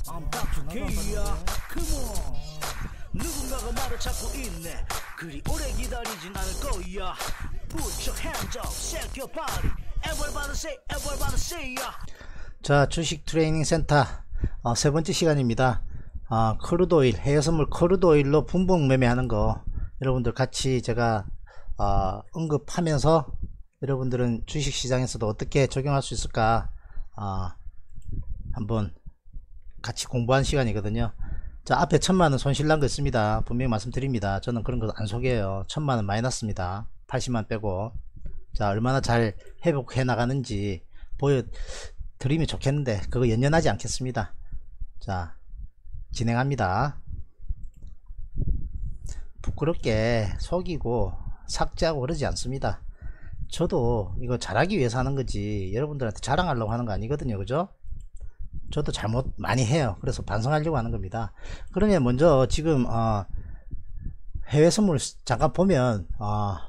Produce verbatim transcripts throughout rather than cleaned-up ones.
I'm back to K야. Come on. 누군가가 말을 찾고 있네. 그리 오래 기다리진 않을 거야. Put your hands up, shake your body. Everybody say, everybody say ya. 자, 주식 트레이닝 센터 어, 세 번째 시간입니다. 어, 크루드오일, 해외선물 크루드오일로 분봉 매매하는 거 여러분들 같이 제가 어, 언급하면서 여러분들은 주식시장에서도 어떻게 적용할 수 있을까 어, 한번 같이 공부한 시간이거든요. 자, 앞에 천만원 손실난 거 있습니다. 분명히 말씀드립니다. 저는 그런 거 안 속여요. 천만원 마이너스입니다. 팔십만 빼고. 자, 얼마나 잘 회복해 나가는지 보여드리면 좋겠는데 그거 연연하지 않겠습니다. 자, 진행합니다. 부끄럽게 속이고 삭제하고 그러지 않습니다. 저도 이거 잘하기 위해서 하는 거지 여러분들한테 자랑하려고 하는 거 아니거든요. 그죠? 저도 잘못 많이 해요. 그래서 반성하려고 하는 겁니다. 그러면 먼저 지금 어, 해외 선물 잠깐 보면 어,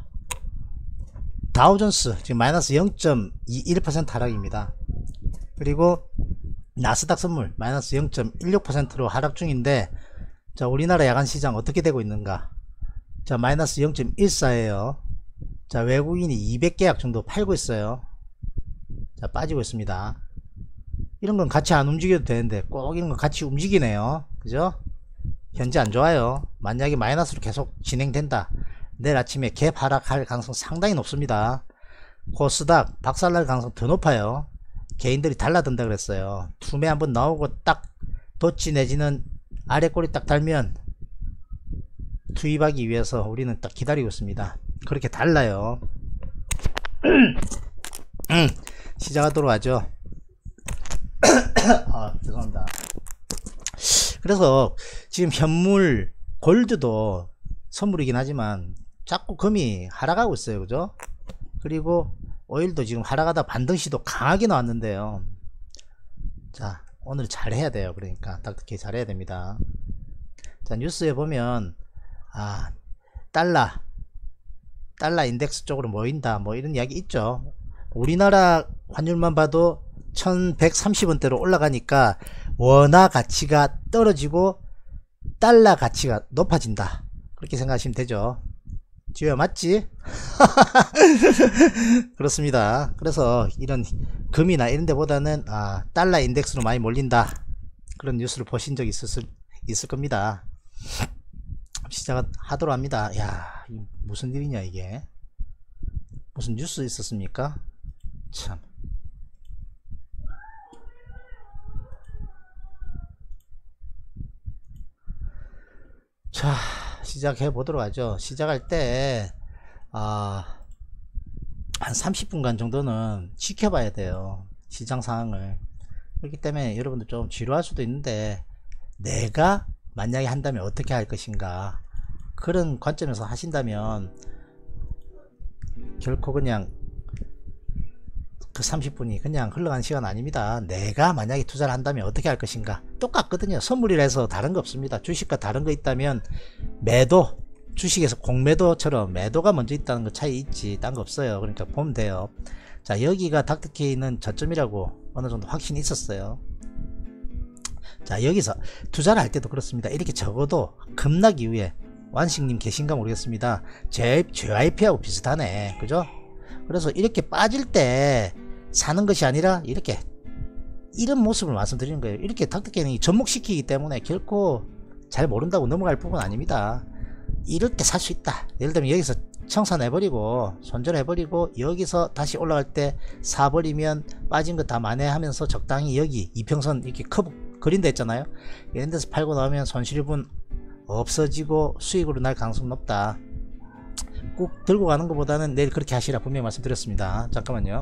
다우존스 지금 마이너스 영 점 이일 퍼센트 하락입니다. 그리고 나스닥 선물 마이너스 영 점 일육 퍼센트로 하락 중인데, 자, 우리나라 야간 시장 어떻게 되고 있는가? 자, 마이너스 영 점 일사예요 자, 외국인이 이백 계약 정도 팔고 있어요. 자, 빠지고 있습니다. 이런 건 같이 안 움직여도 되는데 꼭 이런 건 같이 움직이네요. 그죠? 현재 안 좋아요. 만약에 마이너스로 계속 진행된다, 내일 아침에 갭 하락할 가능성 상당히 높습니다. 코스닥 박살날 가능성 더 높아요. 개인들이 달라든다 그랬어요. 투매 한번 나오고 딱 덧지 내지는 아래 꼬리 딱 달면 투입하기 위해서 우리는 딱 기다리고 있습니다. 그렇게 달라요. 시작하도록 하죠. 아, 죄송합니다. 그래서 지금 현물 골드도 선물이긴 하지만 자꾸 금이 하락하고 있어요. 그죠? 그리고 오일도 지금 하락하다 반등시도 강하게 나왔는데요. 자, 오늘 잘해야 돼요. 그러니까 딱히 잘해야 됩니다. 자, 뉴스에 보면 아, 달러 달러 인덱스 쪽으로 모인다 뭐 이런 이야기 있죠. 우리나라 환율만 봐도 천백삼십 원대로 올라가니까 원화 가치가 떨어지고 달러 가치가 높아진다, 그렇게 생각하시면 되죠. 지효야, 맞지? 그렇습니다. 그래서 이런 금이나 이런 데보다는 아, 달러 인덱스로 많이 몰린다, 그런 뉴스를 보신 적 있을, 있을 겁니다. 시작하도록 합니다. 야, 무슨 일이냐 이게. 무슨 뉴스 있었습니까? 참. 자, 시작해 보도록 하죠. 시작할 때 아, 한 삼십 분간 정도는 지켜봐야 돼요, 시장 상황을. 그렇기 때문에 여러분들 좀 지루할 수도 있는데 내가 만약에 한다면 어떻게 할 것인가, 그런 관점에서 하신다면 결코 그냥 그 삼십 분이 그냥 흘러가는 시간 아닙니다. 내가 만약에 투자를 한다면 어떻게 할 것인가, 똑같거든요. 선물이라 해서 다른 거 없습니다. 주식과 다른 거 있다면 매도, 주식에서 공매도처럼 매도가 먼저 있다는 거 차이 있지, 딴 거 없어요. 그러니까 보면 돼요. 자, 여기가 닥터케이는 저점이라고 어느 정도 확신이 있었어요. 자, 여기서 투자를 할 때도 그렇습니다. 이렇게 적어도 급락 이후에, 완식님 계신가 모르겠습니다. 제이아이피하고 비슷하네. 그죠? 그래서 이렇게 빠질 때 사는 것이 아니라 이렇게 이런 모습을 말씀드리는 거예요. 이렇게 닥터케이는 접목시키기 때문에 결코 잘 모른다고 넘어갈 부분 아닙니다. 이렇게 살 수 있다. 예를 들면 여기서 청산해버리고 손절해버리고 여기서 다시 올라갈 때 사버리면 빠진 거 다 만회하면서 적당히 여기 이평선 이렇게 커브 그린다 했잖아요. 이런 데서 팔고 나오면 손실분 없어지고 수익으로 날 가능성 높다. 꼭 들고 가는 것보다는 내일 그렇게 하시라 분명히 말씀드렸습니다. 잠깐만요.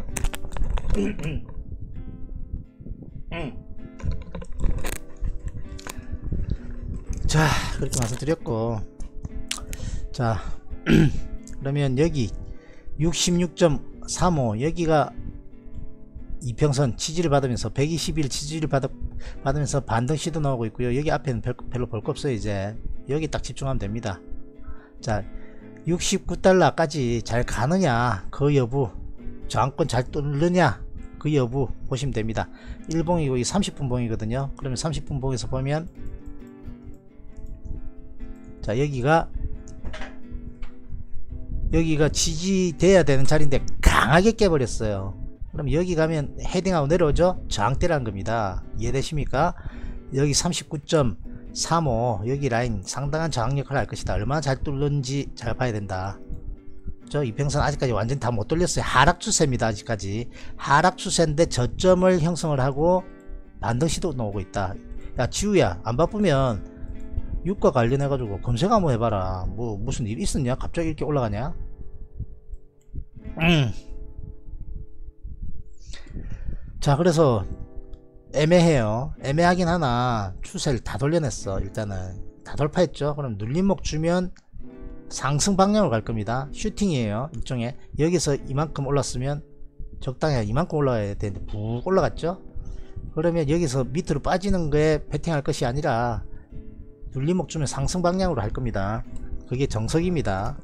자, 그렇게 말씀드렸고, 자 그러면 여기 육십육 점 삼오 여기가 이평선 지지를 받으면서 백이십 일 지지를 받, 받으면서 반등 시도 나오고 있고요. 여기 앞에는 별, 별로 볼 거 없어요. 이제 여기 딱 집중하면 됩니다. 자, 육십구 달러까지 잘 가느냐 그 여부, 저항권 잘 뚫느냐 그 여부 보시면 됩니다. 일 봉이고 이 삼십 분 봉이거든요. 그러면 삼십 분 봉에서 보면 자 여기가 여기가 지지돼야 되는 자리인데 강하게 깨버렸어요. 그럼 여기 가면 헤딩하고 내려오죠. 저항대라는 겁니다. 이해되십니까? 여기 삼십구 점 삼오 여기 라인 상당한 저항 역할을 할 것이다. 얼마나 잘 뚫는지 잘 봐야 된다. 저 이평선 아직까지 완전히 다 못 돌렸어요. 하락 추세입니다. 아직까지 하락 추세인데 저점을 형성을 하고 반등 시도 나오고 있다. 야 지우야 안 바쁘면 유가 관련해 가지고 검색 한번 해봐라. 뭐 무슨 일 있었냐? 갑자기 이렇게 올라가냐? 음. 자 그래서 애매해요. 애매하긴 하나 추세를 다 돌려냈어. 일단은 다 돌파했죠. 그럼 눌림목 주면 상승 방향으로 갈 겁니다. 슈팅이에요. 일종의 여기서 이만큼 올랐으면 적당히 이만큼 올라가야 되는데 푹 올라갔죠. 그러면 여기서 밑으로 빠지는 거에 베팅할 것이 아니라 눌림목 주면 상승 방향으로 할 겁니다. 그게 정석입니다.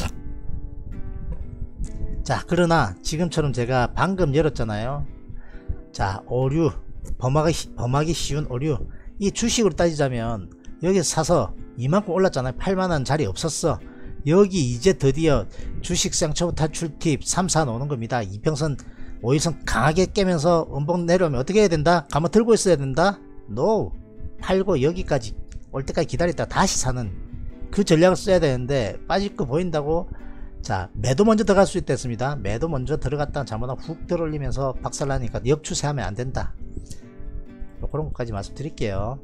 자 그러나 지금처럼 제가 방금 열었잖아요. 자 오류 범하기, 범하기 쉬운 오류 이 주식으로 따지자면 여기서 사서 이만큼 올랐잖아요. 팔만원 자리 없었어. 여기 이제 드디어 주식시장 초보 탈출 팁 삼, 사 나오는 겁니다. 이평선 오일선 강하게 깨면서 음봉 내려오면 어떻게 해야 된다? 가만 들고 있어야 된다? 노! 팔고 여기까지 올 때까지 기다렸다가 다시 사는 그 전략을 써야 되는데 빠질 거 보인다고 자 매도 먼저 들어갈 수 있겠습니다. 매도 먼저 들어갔다가 잘못하면 훅 들어올리면서 박살나니까 역추세하면 안 된다. 그런 것까지 말씀드릴게요.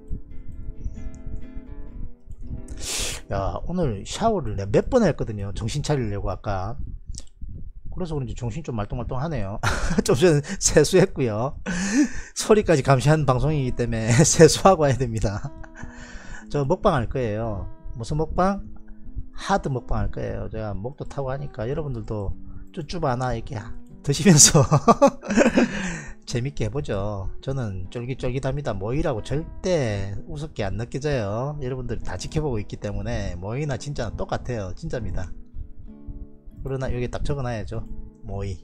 야 오늘 샤워를 내가 몇 번 했거든요. 정신 차리려고 아까. 그래서 그런지 정신 좀 말똥말똥 하네요. 좀 전에 세수했고요. 소리까지 감시하는 방송이기 때문에 세수하고 와야 됩니다. 저 먹방 할 거예요. 무슨 먹방? 하드 먹방 할 거예요. 제가 목도 타고 하니까 여러분들도 쭈쭈바나 이렇게 드시면서 재밌게 해보죠. 저는 쫄깃쫄깃합니다. 모이라고 절대 우습게 안 느껴져요. 여러분들이 다 지켜보고 있기 때문에 모이나 진짜는 똑같아요. 진짜입니다. 그러나 여기 딱 적어놔야죠. 모이.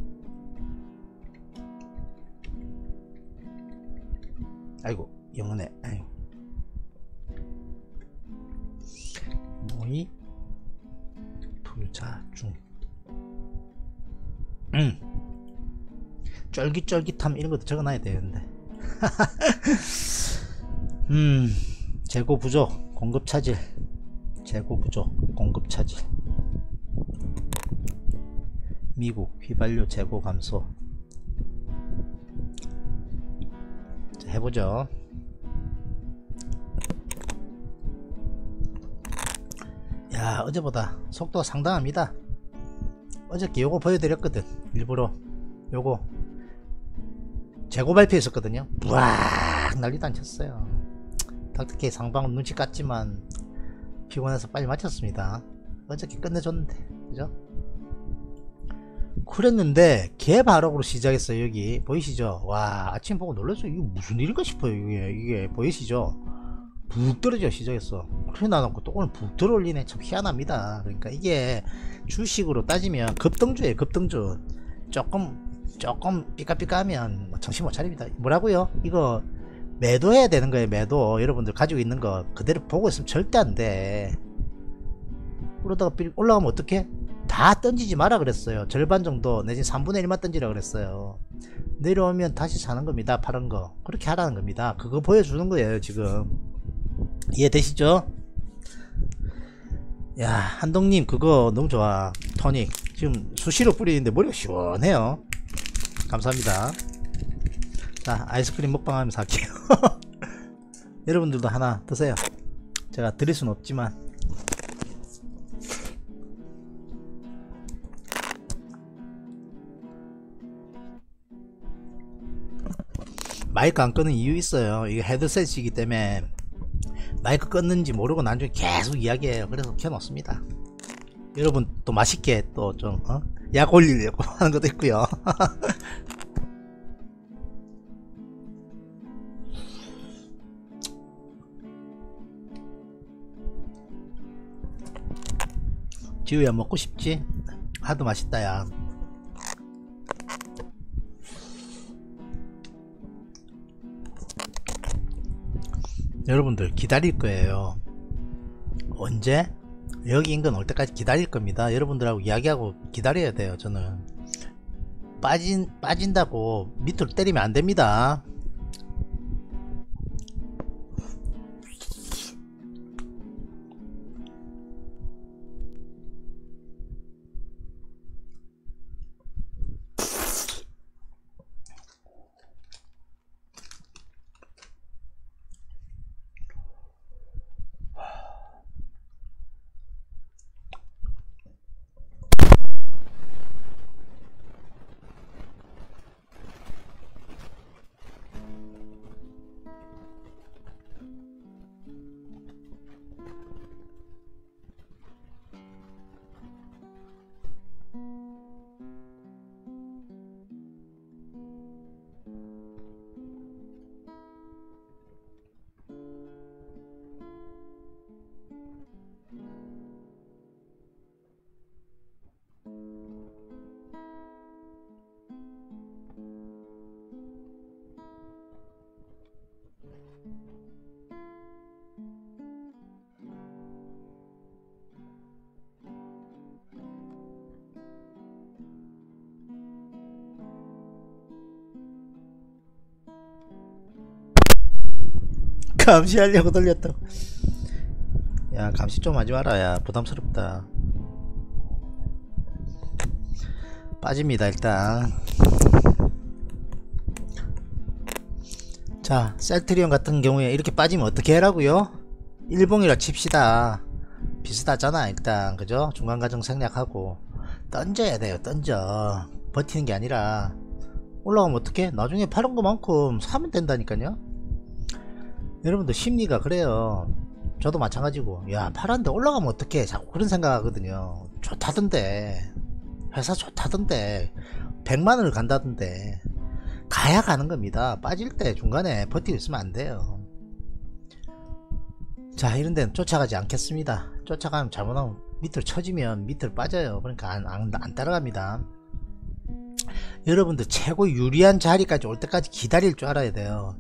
아이고 영문에 아이고. 모이 투자 중. 음. 쫄깃쫄깃함 이런 것도 적어놔야 되는데. 음 재고 부족 공급 차질 재고 부족 공급 차질 미국 휘발유 재고 감소. 자, 해보죠. 야 어제보다 속도가 상당합니다. 어저께 요거 보여드렸거든. 일부러 요거 재고 발표했었거든요. 부악 난리도 안 쳤어요. 닥터케이 상방은 눈치 깠지만 피곤해서 빨리 마쳤습니다. 어저께 끝내줬는데 그죠? 그랬는데 개발업으로 시작했어요. 여기 보이시죠? 와 아침 보고 놀랐어요. 이게 무슨 일인가 싶어요. 이게, 이게 보이시죠? 북 떨어져 시작했어. 그래 나놓고 또 오늘 북 들어올리네. 참 희한합니다. 그러니까 이게 주식으로 따지면 급등주예요. 급등주. 조금 조금 삐까삐까하면 정신 못 차립니다. 뭐라고요? 이거 매도해야 되는 거예요. 매도. 여러분들 가지고 있는 거 그대로 보고 있으면 절대 안 돼. 그러다가 올라가면 어떡해? 다 던지지 마라 그랬어요. 절반 정도 내지 삼분의 일만 던지라 그랬어요. 내려오면 다시 사는 겁니다. 파란 거 그렇게 하라는 겁니다. 그거 보여주는 거예요 지금. 이해되시죠? 야 한동님 그거 너무 좋아. 토닉 지금 수시로 뿌리는데 머리가 시원해요. 감사합니다. 자 아이스크림 먹방 하면서 할게요. 여러분들도 하나 드세요. 제가 드릴 순 없지만 마이크 안 끄는 이유 있어요. 이게 헤드셋이기 때문에 마이크 껐는지 모르고 나중에 계속 이야기해요. 그래서 켜놓습니다. 여러분 또 맛있게 또 좀 어? 약 올리려고 하는 것도 있고요. 지우야 먹고 싶지? 하도 맛있다 야. 여러분들 기다릴 거예요. 언제? 여기 인근 올 때까지 기다릴 겁니다. 여러분들하고 이야기하고 기다려야 돼요. 저는 빠진 빠진다고 밑으로 때리면 안 됩니다. 감시하려고 돌렸다고. 야 감시 좀 하지 마라. 야 부담스럽다. 빠집니다 일단. 자 셀트리온 같은 경우에 이렇게 빠지면 어떻게 해라고요? 일봉이라 칩시다. 비슷하잖아 일단. 그죠? 중간과정 생략하고 던져야 돼요. 던져. 버티는 게 아니라. 올라가면 어떡해? 나중에 파는 것만큼 사면 된다니까요. 여러분들 심리가 그래요. 저도 마찬가지고 야 팔았는데 올라가면 어떡해 자꾸 그런 생각 하거든요. 좋다던데 회사 좋다던데 백만원을 간다던데 가야 가는 겁니다. 빠질 때 중간에 버티고 있으면 안 돼요. 자 이런 데는 쫓아가지 않겠습니다. 쫓아가면 잘못하면 밑으로 쳐지면 밑으로 빠져요. 그러니까 안, 안, 안 따라갑니다. 여러분들 최고 유리한 자리까지 올 때까지 기다릴 줄 알아야 돼요.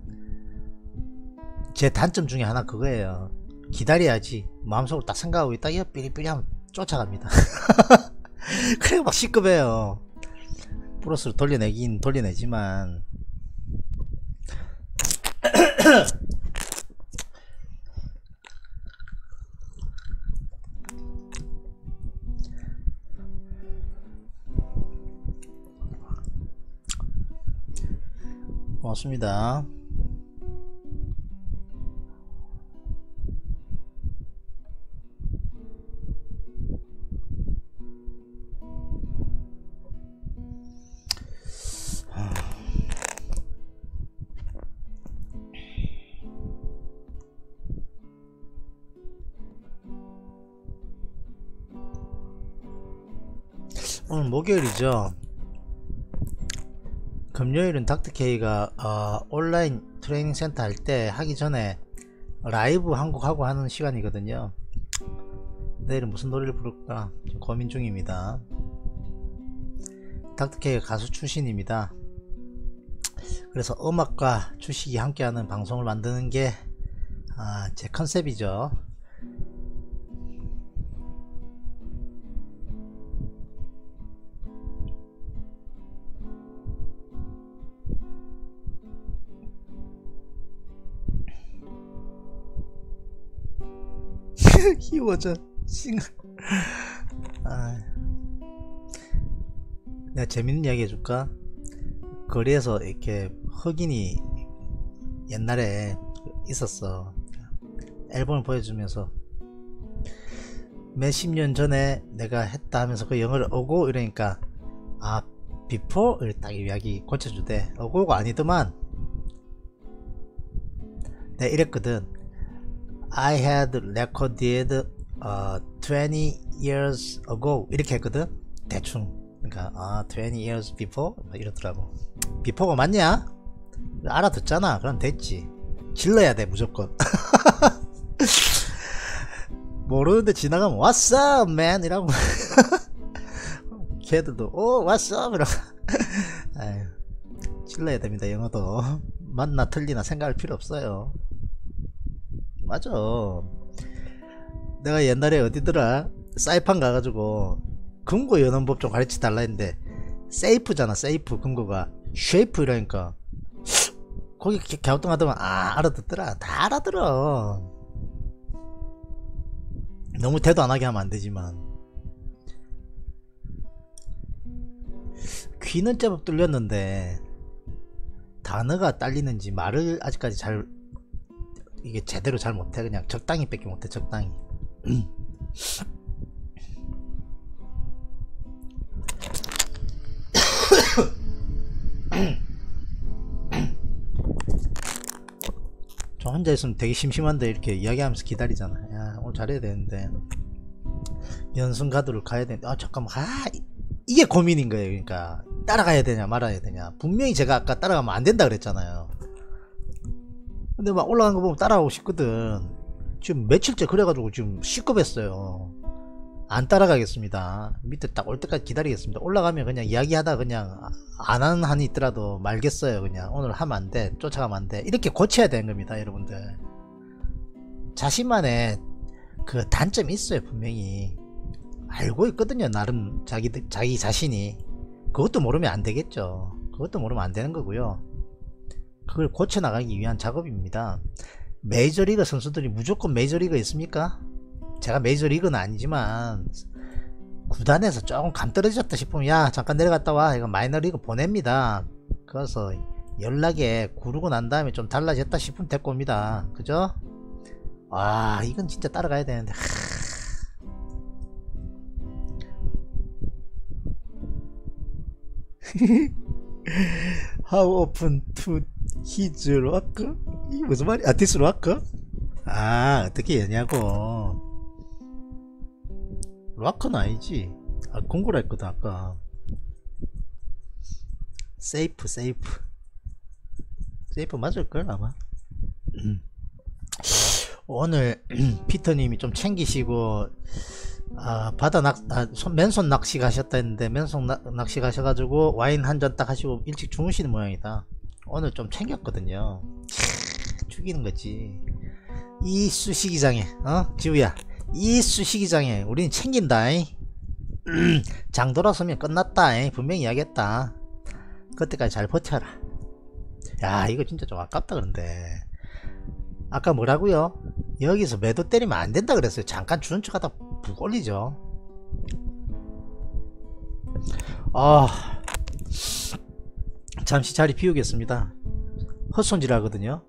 제 단점 중에 하나 그거예요. 기다려야지 마음속으로 딱 생각하고 있다 이 삐리삐리 하면 쫓아갑니다. 그래 막 시급해요. 플러스로 돌려내긴 돌려내지만 고맙습니다. 오늘 목요일이죠. 금요일은 닥터케이가 어, 온라인 트레이닝 센터 할 때 하기 전에 라이브 한국 하고 하는 시간이거든요. 내일은 무슨 노래를 부를까 고민 중입니다. 닥터케이가 가수 출신입니다. 그래서 음악과 주식이 함께하는 방송을 만드는 게 아, 제 컨셉이죠. 희워져 싱글. 아, 내가 재밌는 이야기 해줄까? 거리에서 이렇게 흑인이 옛날에 있었어. 앨범을 보여주면서 몇십 년 전에 내가 했다 하면서 그 영어를 어고 이러니까 아 before 딱 이야기 고쳐주대. 어고가 아니더만 내가 이랬거든. I had recorded uh, twenty years ago 이렇게 했거든 대충. 그러니까 아 twenty years before 이러더라고. before가 맞냐? 알아듣잖아. 그럼 됐지. 질러야 돼 무조건. 모르는데 지나가면 What's up man 이라고. 걔들도 오 What's up 이라고. 아유, 질러야 됩니다. 영어도 맞나 틀리나 생각할 필요 없어요. 맞아. 내가 옛날에 어디더라 사이판 가가지고 금고 여는 법 좀 가르쳐 달라 했는데 세이프잖아. 세이프 금고가 쉐이프 이러니까 거기 갸우뚱하더만 아 알아듣더라. 다 알아들어. 너무 대도 안하게 하면 안되지만 귀는 제법 뚫렸는데 단어가 딸리는지 말을 아직까지 잘 이게 제대로 잘 못해. 그냥 적당히 뺏기 못해. 적당히. 저 혼자 있으면 되게 심심한데 이렇게 이야기하면서 기다리잖아. 야 오늘 잘해야 되는데 연승 가도를 가야 되는데 아 잠깐만 아 이게 고민인 거예요. 그러니까 따라가야 되냐 말아야 되냐. 분명히 제가 아까 따라가면 안 된다 그랬잖아요. 근데 막 올라간 거 보면 따라가고 싶거든. 지금 며칠째 그래가지고 지금 시급했어요. 안 따라가겠습니다. 밑에 딱 올 때까지 기다리겠습니다. 올라가면 그냥 이야기하다 그냥 안 하는 한이 있더라도 말겠어요. 그냥 오늘 하면 안 돼. 쫓아가면 안 돼. 이렇게 고쳐야 되는 겁니다. 여러분들. 자신만의 그 단점이 있어요. 분명히. 알고 있거든요. 나름 자기, 자기 자신이. 그것도 모르면 안 되겠죠. 그것도 모르면 안 되는 거고요. 그걸 고쳐나가기 위한 작업입니다. 메이저리그 선수들이 무조건 메이저리그 있습니까? 제가 메이저리그는 아니지만 구단에서 조금 감 떨어졌다 싶으면 야 잠깐 내려갔다 와 이거 마이너리그 보냅니다. 그래서 연락에 구르고 난 다음에 좀 달라졌다 싶으면 데리고 옵니다. 그죠? 와 이건 진짜 따라가야 되는데 How often to his rock? 이게 무슨 말이야? 아, this rock? 아, 어떻게 여냐고. 락커는 아니지. 아, 공고라 했거든, 아까. 세이프, 세이프. 세이프 맞을걸, 아마. 음. 오늘, 피터님이 좀 챙기시고, 아, 바다 낚, 아, 손, 맨손 낚시 가셨다 했는데, 맨손 나, 낚시 가셔가지고, 와인 한 잔 딱 하시고, 일찍 주무시는 모양이다. 오늘 좀 챙겼거든요. 죽이는 거지. 이 수시기장에, 어? 지우야. 이 수시기장에, 우리는 챙긴다. 장 돌아서면 끝났다. 분명히 이야기했다. 그때까지 잘 버텨라. 야, 이거 진짜 좀 아깝다, 그런데. 아까 뭐라고요? 여기서 매도 때리면 안 된다 그랬어요. 잠깐 주는 척 하다 북 올리죠. 아, 잠시 자리 비우겠습니다. 헛손질 하거든요.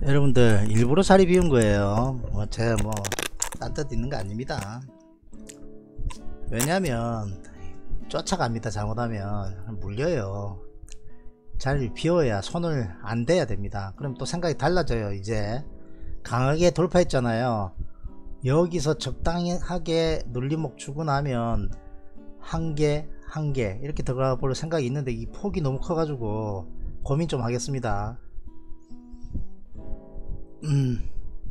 여러분들 일부러 자리 비운 거예요. 뭐 제가 뭐 딴 뜻 있는 거 아닙니다. 왜냐면 쫓아갑니다. 잘못하면 물려요. 자리를 비워야 손을 안 대야 됩니다. 그럼 또 생각이 달라져요. 이제 강하게 돌파했잖아요. 여기서 적당하게 눌림목 주고 나면 한 개 한 개 이렇게 들어가 볼 생각이 있는데 이 폭이 너무 커 가지고 고민 좀 하겠습니다. 음.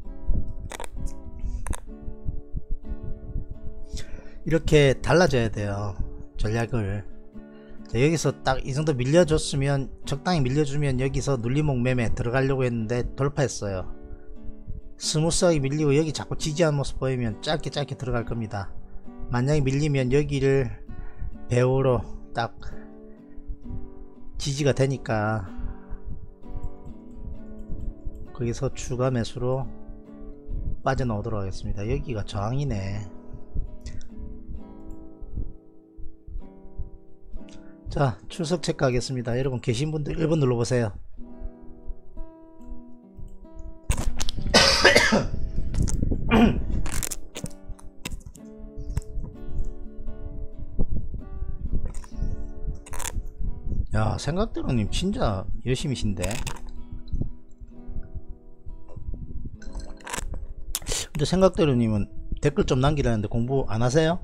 이렇게 달라져야 돼요. 전략을. 자, 여기서 딱 이 정도 밀려줬으면, 적당히 밀려주면 여기서 눌림목 매매 들어가려고 했는데 돌파했어요. 스무스하게 밀리고 여기 자꾸 지지한 모습 보이면 짧게 짧게 들어갈 겁니다. 만약에 밀리면 여기를 배우로 딱 지지가 되니까 거기서 추가 매수로 빠져나오도록 하겠습니다. 여기가 저항이네. 자, 출석 체크하겠습니다. 여러분 계신 분들 일 번 눌러보세요. 야, 생각대로님 진짜 열심히신데. 근데 생각대로님은 댓글 좀 남기라는데 공부 안 하세요?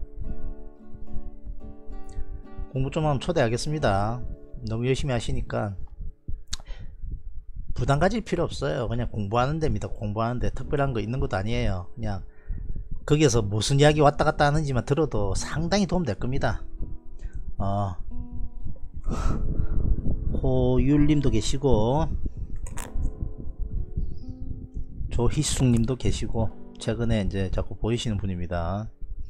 공부 좀 하면 초대하겠습니다. 너무 열심히 하시니까 부담 가질 필요 없어요. 그냥 공부하는 데입니다. 공부하는데 특별한 거 있는 것도 아니에요. 그냥 거기에서 무슨 이야기 왔다 갔다 하는지만 들어도 상당히 도움 될 겁니다. 어, 호율님도 계시고 조희숙님도 계시고 최근에 이제 자꾸 보이시는 분입니다.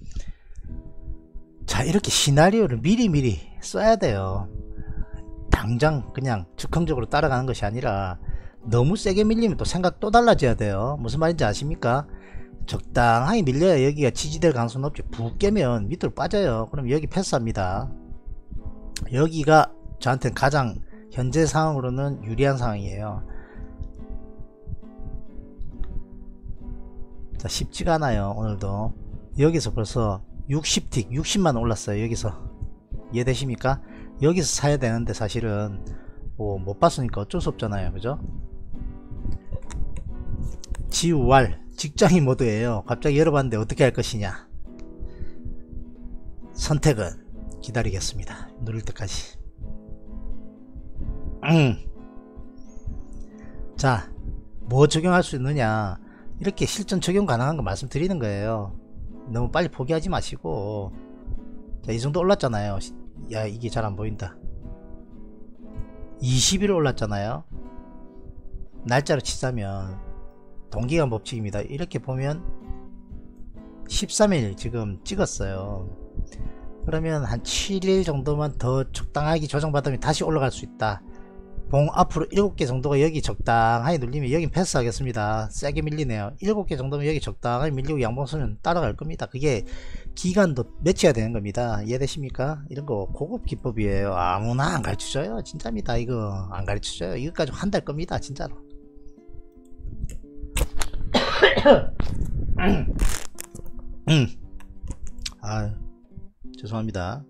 자, 이렇게 시나리오를 미리미리 써야 돼요. 당장 그냥 즉흥적으로 따라가는 것이 아니라 너무 세게 밀리면 또 생각 또 달라져야 돼요. 무슨 말인지 아십니까? 적당하게 밀려야 여기가 지지될 가능성이 높지. 푹 깨면 밑으로 빠져요. 그럼 여기 패스합니다. 여기가 저한테는 가장 현재 상황으로는 유리한 상황이에요. 자, 쉽지가 않아요. 오늘도 여기서 벌써 육십 틱 육십만 올랐어요. 여기서 이해되십니까? 여기서 사야 되는데 사실은 뭐 못 봤으니까 어쩔 수 없잖아요. 그죠? 지우알 직장인 모드예요. 갑자기 열어봤는데 어떻게 할 것이냐. 선택은 기다리겠습니다. 누를 때까지. 음. 자, 뭐 적용할 수 있느냐. 이렇게 실전 적용 가능한 거 말씀드리는 거예요. 너무 빨리 포기하지 마시고. 자, 이 정도 올랐잖아요. 야, 이게 잘 안 보인다. 이십 일 올랐잖아요. 날짜로 치자면 동기간 법칙입니다. 이렇게 보면 십삼 일 지금 찍었어요. 그러면 한 칠 일 정도만 더 적당하게 조정받으면 다시 올라갈 수 있다. 봉 앞으로 일곱 개 정도가 여기 적당하게 눌리면 여긴 패스하겠습니다. 세게 밀리네요. 일곱 개 정도면 여기 적당하게 밀리고 양봉선은 따라갈 겁니다. 그게 기간도 맺혀야 되는 겁니다. 이해되십니까? 이런 거 고급 기법이에요. 아무나 안 가르쳐줘요. 진짜입니다. 이거 안 가르쳐줘요. 이것까지 한달 겁니다. 진짜로. 음. 아, 죄송합니다.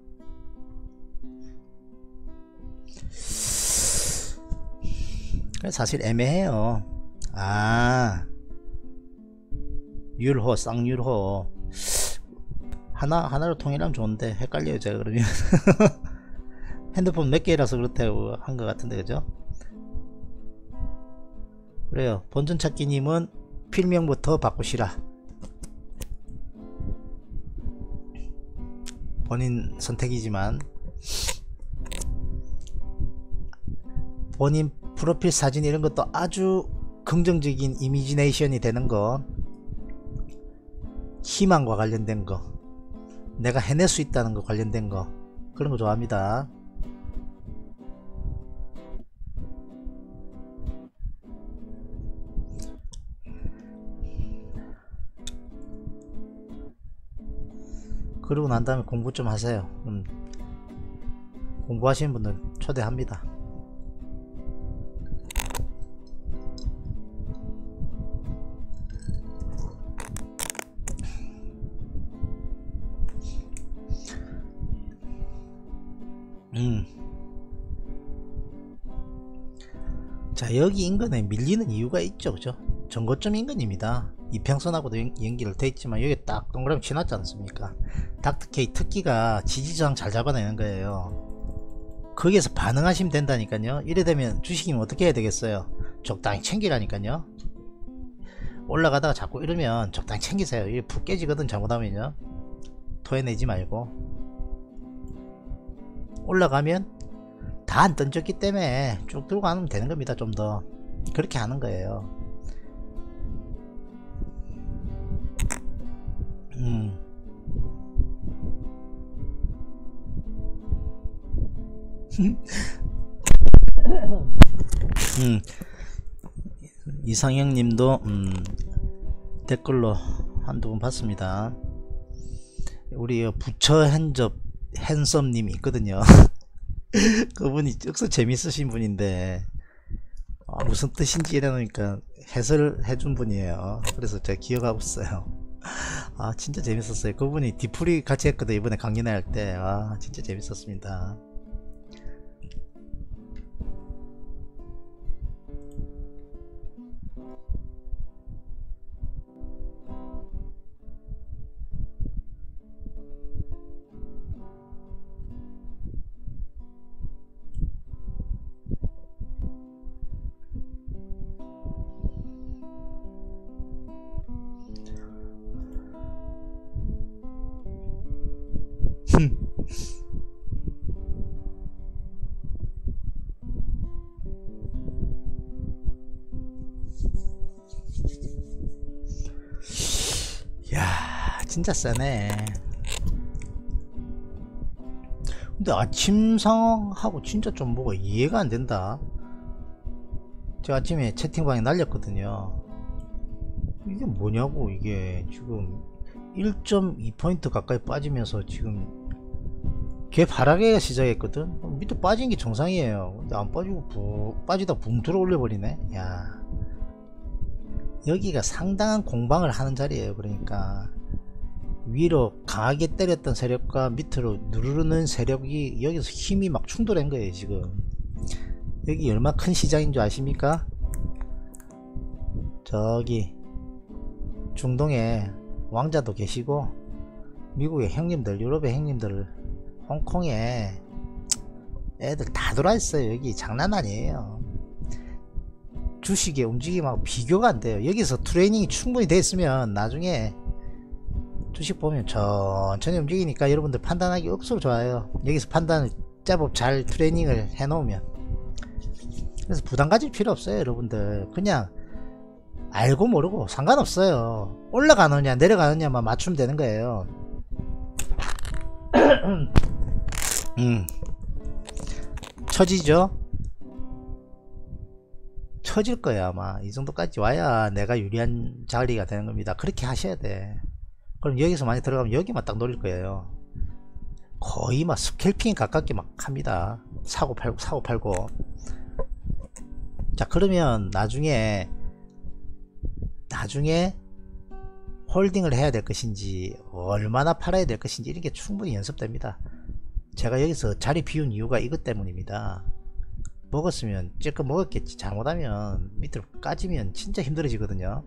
사실 애매해요. 아, 율호, 쌍율호 하나 하나로 통일하면 좋은데 헷갈려요. 제가 그러면 핸드폰 몇 개라서 그렇다고 한 것 같은데, 그죠? 그래요. 본전 찾기님은 필명부터 바꾸시라. 본인 선택이지만 본인 프로필 사진 이런 것도 아주 긍정적인 이미지네이션이 되는 거, 희망과 관련된 거, 내가 해낼 수 있다는 거 관련된 거, 그런 거 좋아합니다. 그러고 난 다음에 공부 좀 하세요. 음, 공부하시는 분들 초대합니다. 음. 자, 여기 인근에 밀리는 이유가 있죠, 그죠? 전고점 인근입니다. 이평선하고도 연, 연기를 돼 있지만 여기 딱 동그라미 치놨지 않습니까? 닥터케이 특기가 지지저항 잘 잡아내는 거예요. 거기에서 반응하시면 된다니까요. 이래 되면 주식이면 어떻게 해야 되겠어요? 적당히 챙기라니까요. 올라가다가 자꾸 이러면 적당히 챙기세요. 이게 푹 깨지거든, 잘못하면요. 토해내지 말고. 올라가면 다 안 던졌기 때문에 쭉 들고 가면 되는 겁니다. 좀 더 그렇게 하는 거예요. 음. 음. 이상형 님도 음, 댓글로 한두 번 봤습니다. 우리 부처 핸접 핸섬 님이 있거든요. 그분이 억수 재밌으신 분인데 아, 무슨 뜻인지 이러니까 해설을 해준 분이에요. 그래서 제가 기억하고 있어요. 아, 진짜 재밌었어요. 그분이 디프리 같이 했거든, 이번에 강연회 할 때. 아, 진짜 재밌었습니다. 야, 진짜 세네. 근데 아침 상황하고 진짜 좀 뭐가 이해가 안 된다. 제가 아침에 채팅방에 날렸거든요. 이게 뭐냐고. 이게 지금 일 점 이 포인트 가까이 빠지면서 지금 갭 하락에 시작했거든. 밑에 빠진 게 정상이에요. 근데 안 빠지고 부, 빠지다 붕 들어 올려버리네. 야, 여기가 상당한 공방을 하는 자리예요. 그러니까 위로 강하게 때렸던 세력과 밑으로 누르는 세력이 여기서 힘이 막 충돌한 거예요. 지금 여기 얼마 큰 시장인 줄 아십니까? 저기 중동에 왕자도 계시고 미국의 형님들, 유럽의 형님들, 홍콩에 애들 다 들어와 있어요. 여기 장난 아니에요. 주식의 움직임하고 비교가 안 돼요. 여기서 트레이닝이 충분히 돼 있으면 나중에 주식 보면 천천히 움직이니까 여러분들 판단하기 억수로 좋아요. 여기서 판단을 제법 잘 트레이닝을 해 놓으면. 그래서 부담 가질 필요 없어요. 여러분들 그냥 알고 모르고 상관없어요. 올라가느냐 내려가느냐만 맞추면 되는 거예요. 음. 처지죠? 처질 거야. 아마 이 정도까지 와야 내가 유리한 자리가 되는 겁니다. 그렇게 하셔야 돼. 그럼 여기서 많이 들어가면 여기만 딱 노릴 거예요. 거의 막 스캘핑에 가깝게 막 합니다. 사고 팔고 사고 팔고. 자, 그러면 나중에 나중에 홀딩을 해야 될 것인지 얼마나 팔아야 될 것인지 이런 게 충분히 연습됩니다. 제가 여기서 자리 비운 이유가 이것 때문입니다. 먹었으면 찔끔 먹었겠지. 잘못하면 밑으로 까지면 진짜 힘들어지거든요.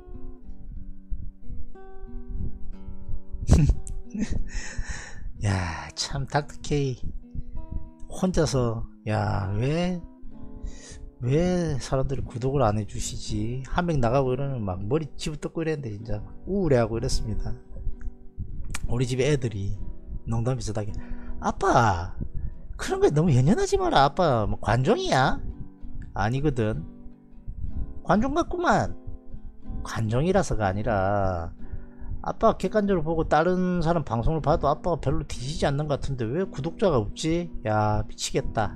야, 참 닥터케이 혼자서 야, 왜 왜 사람들이 구독을 안 해주시지? 한 명 나가고 이러면 막 머리 집어뜯고 이랬는데 진짜 우울해하고 이랬습니다. 우리 집 애들이 농담 비슷하게 아빠 그런 거에 너무 연연하지 마라. 아빠 뭐 관종이야? 아니거든. 관종 같구만. 관종이라서가 아니라 아빠가 객관적으로 보고 다른 사람 방송을 봐도 아빠가 별로 뒤지지 않는 것 같은데 왜 구독자가 없지? 야, 미치겠다.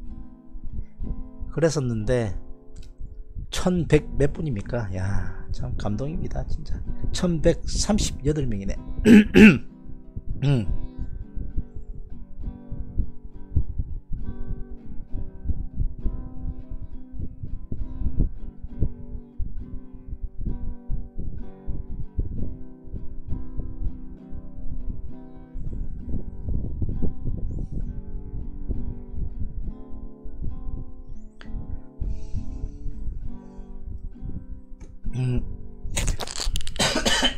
그랬었는데 천백 몇 분입니까? 야, 참 감동입니다. 진짜 천백삼십팔 명이네. 음.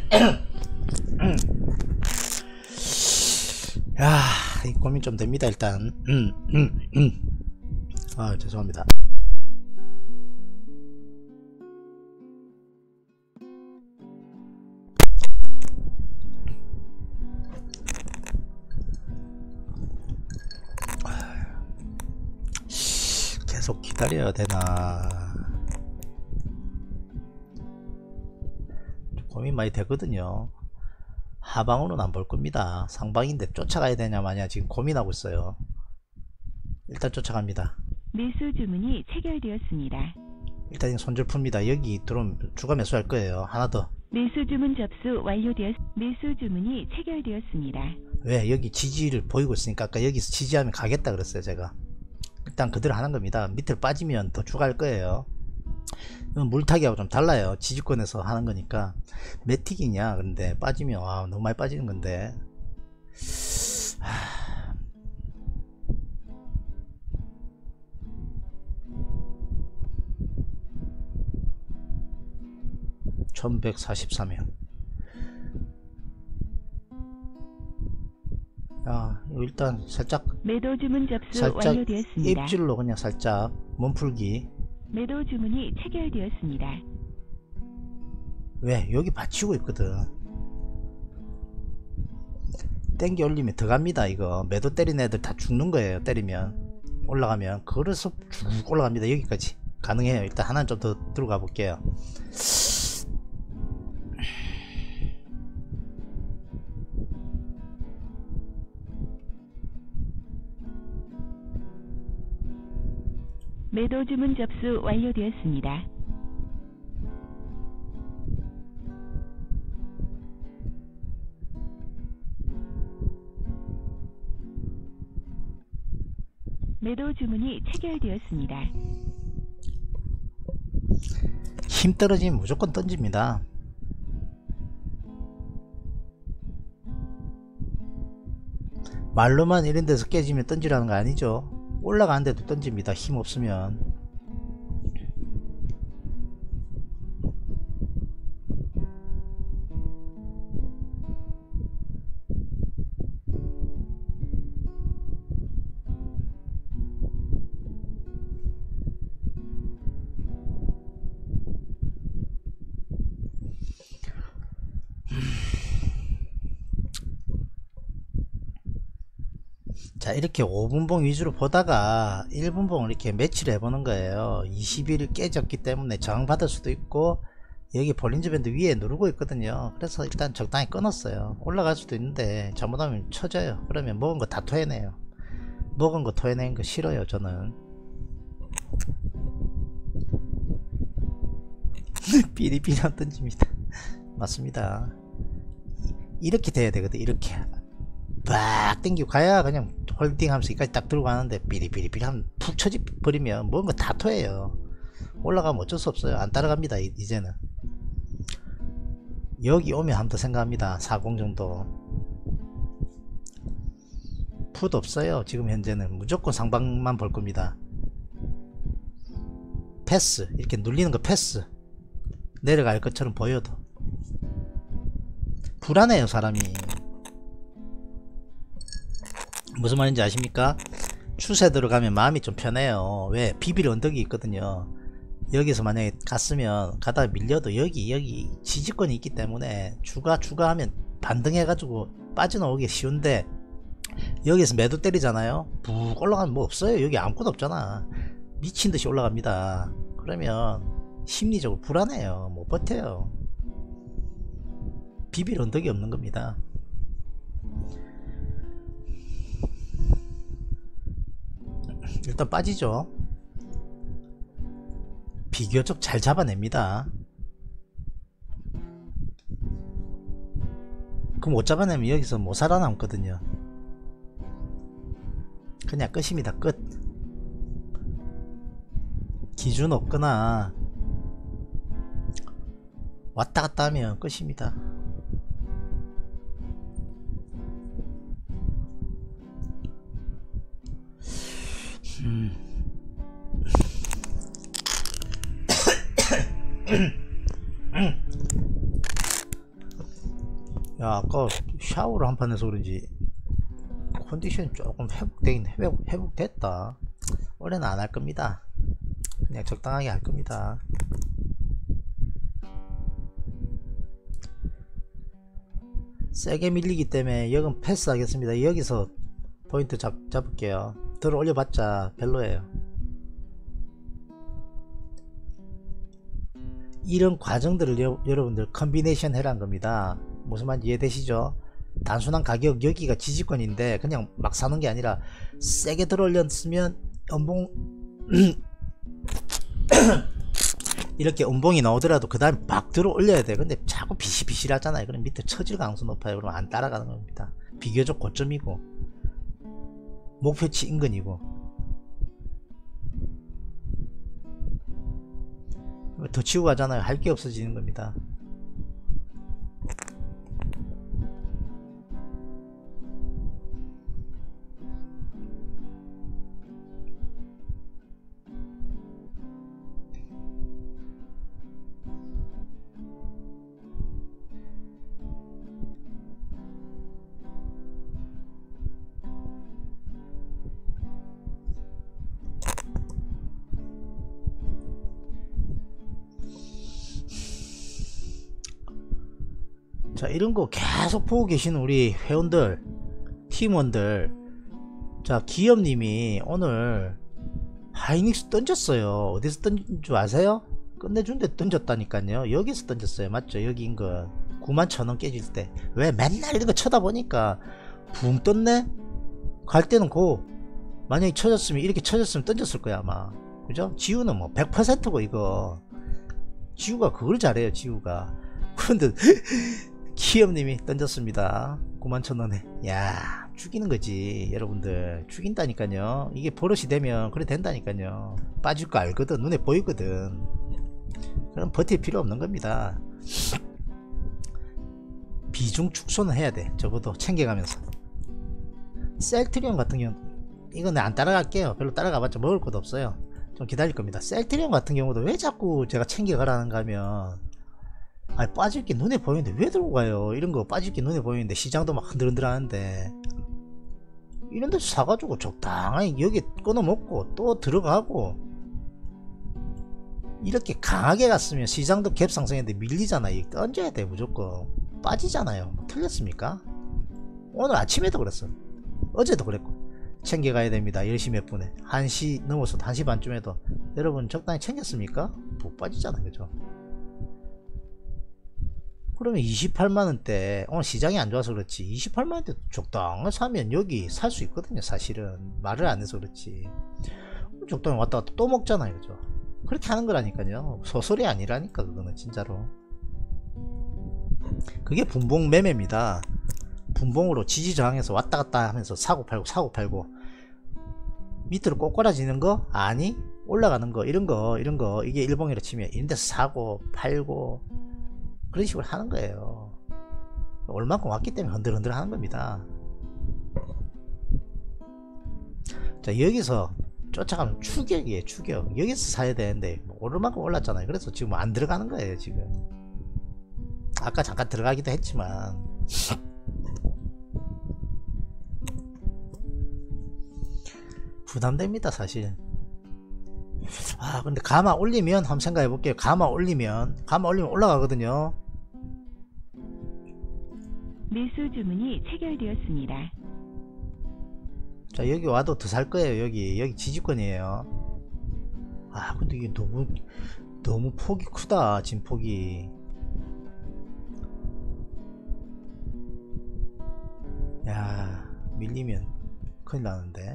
야, 이 고민 좀 됩니다 일단. 음, 음, 음. 아, 죄송합니다. 계속 기다려야 되나? 고민 많이 되거든요. 하방으로는 안 볼 겁니다. 상방인데 쫓아가야 되냐 마냐 지금 고민하고 있어요. 일단 쫓아갑니다. 매수 주문이 체결되었습니다. 일단 손절 풉니다. 여기 들어오면 추가 매수할 거예요. 하나 더. 매수 주문 접수 완료되었. 매수 주문이 체결되었습니다. 왜? 여기 지지를 보이고 있으니까 아까 여기서 지지하면 가겠다 그랬어요 제가. 일단 그대로 하는 겁니다. 밑으로 빠지면 더 추가할 거예요. 물타기하고 좀 달라요. 지지권에서 하는 거니까. 매틱이냐 근데 빠지면 와 너무 많이 빠지는 건데. 하... 천백사십삼 명. 야, 일단 살짝 매도 주문 접수 살짝 완료되었습니다. 입질로 그냥 살짝 몸풀기. 매도 주문이 체결되었습니다. 왜? 여기 받치고 있거든. 땡겨 올리면 들어갑니다. 이거 매도 때린 애들 다 죽는 거예요. 때리면 올라가면. 그래서 쭉 올라갑니다. 여기까지 가능해요. 일단 하나 좀 더 들어가 볼게요. 매도 주문 접수 완료되었습니다. 매도 주문이 체결되었습니다. 힘 떨어지면 무조건 던집니다. 말로만 이런 데서 깨지면 던지라는 거 아니죠. 올라가는데도 던집니다. 힘 없으면. 자, 이렇게 오 분봉 위주로 보다가 일 분봉을 이렇게 매치를 해보는 거예요. 이십 일 깨졌기 때문에 저항받을 수도 있고 여기 볼린저 밴드 위에 누르고 있거든요. 그래서 일단 적당히 끊었어요. 올라갈 수도 있는데 잘못하면 쳐져요. 그러면 먹은 거 다 토해내요. 먹은 거 토해내는 거 싫어요 저는. 삐리삐리 던집니다. 맞습니다. 이렇게 돼야 되거든. 이렇게 빡 땡기고 가야 그냥 홀딩 하면서 여기까지 딱 들고 가는데 삐리삐리삐리 하면 푹 쳐버리면 먹은 거 다 토해요. 올라가면 어쩔 수 없어요. 안 따라갑니다 이제는. 여기 오면 한번 더 생각합니다. 사십 정도. 풋 없어요 지금 현재는. 무조건 상방만 볼 겁니다. 패스 이렇게 눌리는 거 패스. 내려갈 것처럼 보여도 불안해요 사람이. 무슨 말인지 아십니까? 추세 들어가면 마음이 좀 편해요. 왜? 비빌 언덕이 있거든요. 여기서 만약에 갔으면 가다가 밀려도 여기 여기 지지권이 있기 때문에 추가 추가 하면 반등해 가지고 빠져나오기 쉬운데 여기서 매도 때리잖아요. 푹 올라가면 뭐 없어요. 여기 아무것도 없잖아. 미친듯이 올라갑니다. 그러면 심리적으로 불안해요. 못 버텨요. 비빌 언덕이 없는 겁니다. 일단 빠지죠. 비교적 잘 잡아냅니다. 그럼 못 잡아내면 여기서 못 살아남거든요. 그냥 끝입니다. 끝. 기준 없거나 왔다 갔다 하면 끝입니다. 음. 야, 아까 샤워를 한 판 해서 그런지 컨디션이 조금 회복되긴 회복, 회복됐다. 올해는 안 할 겁니다. 그냥 적당하게 할 겁니다. 세게 밀리기 때문에 여긴 패스 하겠습니다. 여기서 포인트 잡, 잡을게요. 들어 올려봤자 별로예요. 이런 과정들을 여, 여러분들 컨비네이션 해란 겁니다. 무슨 말인지 이해되시죠? 단순한 가격, 여기가 지지권인데 그냥 막 사는 게 아니라 세게 들어 올렸으면 연봉 이렇게 음봉이 나오더라도 그 다음에 막 들어 올려야 돼. 근데 자꾸 비실비실 하잖아요. 그럼 밑에 처질 가능성 높아요. 그럼 안 따라가는 겁니다. 비교적 고점이고 목표치 인근이고 더 치고 가잖아요. 할 게 없어지는 겁니다. 자, 이런거 계속 보고 계시는 우리 회원들, 팀원들, 자, 기업님이 오늘 하이닉스 던졌어요. 어디서 던진 줄 아세요? 끝내준데 던졌다니까요. 여기서 던졌어요. 맞죠? 여기 인근 구만 천원 깨질 때. 왜 맨날 이런 거 쳐다보니까 붕 떴네? 갈 때는 고 만약에 쳐졌으면, 이렇게 쳐졌으면 던졌을 거야 아마. 그죠? 지우는 뭐 백 퍼센트고 이거 지우가 그걸 잘해요. 지우가. 그런데 기업님이 던졌습니다. 구만 천원에. 야, 죽이는 거지 여러분들. 죽인다니까요. 이게 버릇이 되면 그래 된다니까요. 빠질 거 알거든. 눈에 보이거든. 그럼 버틸 필요 없는 겁니다. 비중 축소는 해야 돼. 적어도 챙겨가면서. 셀트리온 같은 경우 이건 안 따라갈게요. 별로 따라가봤자 먹을 것도 없어요. 좀 기다릴 겁니다. 셀트리온 같은 경우도 왜 자꾸 제가 챙겨가라는가 하면, 아니 빠질 게 눈에 보이는데 왜 들고 가요? 이런 거 빠질 게 눈에 보이는데 시장도 막 흔들흔들 하는데 이런 데서 사가지고 적당히 여기 끊어 먹고 또 들어가고, 이렇게 강하게 갔으면 시장도 갭 상승했는데 밀리잖아요. 던져야 돼. 무조건 빠지잖아요. 틀렸습니까? 오늘 아침에도 그랬어. 어제도 그랬고. 챙겨가야 됩니다. 열 시 몇 분에 한 시 넘어서도 한 시 반쯤에도 여러분 적당히 챙겼습니까? 못 빠지잖아요. 그죠? 그러면 이십팔만원대, 오늘 시장이 안 좋아서 그렇지 이십팔만원대 적당히 사면 여기 살 수 있거든요. 사실은 말을 안 해서 그렇지. 적당히 왔다 갔다 또 먹잖아요. 그죠? 그렇게 하는 거라니까요. 소설이 아니라니까. 그거는 진짜로 그게 분봉 매매입니다. 분봉으로 지지저항해서 왔다 갔다 하면서 사고 팔고 사고 팔고, 밑으로 꼬꾸라지는 거 아니 올라가는 거 이런 거 이런 거 이게 일봉이라 치면 이런 데서 사고 팔고 그런 식으로 하는 거예요. 얼만큼 왔기 때문에 흔들흔들 하는 겁니다. 자, 여기서 쫓아가면 추격이에요. 추격. 여기서 사야 되는데 오를 만큼 올랐잖아요. 그래서 지금 안 들어가는 거예요. 지금 아까 잠깐 들어가기도 했지만 부담됩니다 사실. 아 근데 가마 올리면 한번 생각해 볼게요. 가마 올리면 가마 올리면 올라가거든요. 매수 주문이 체결되었습니다. 자, 여기 와도 더 살 거예요. 여기 여기 지지권이에요. 아 근데 이게 너무 너무 폭이 크다. 진폭이. 야, 밀리면 큰일 나는데.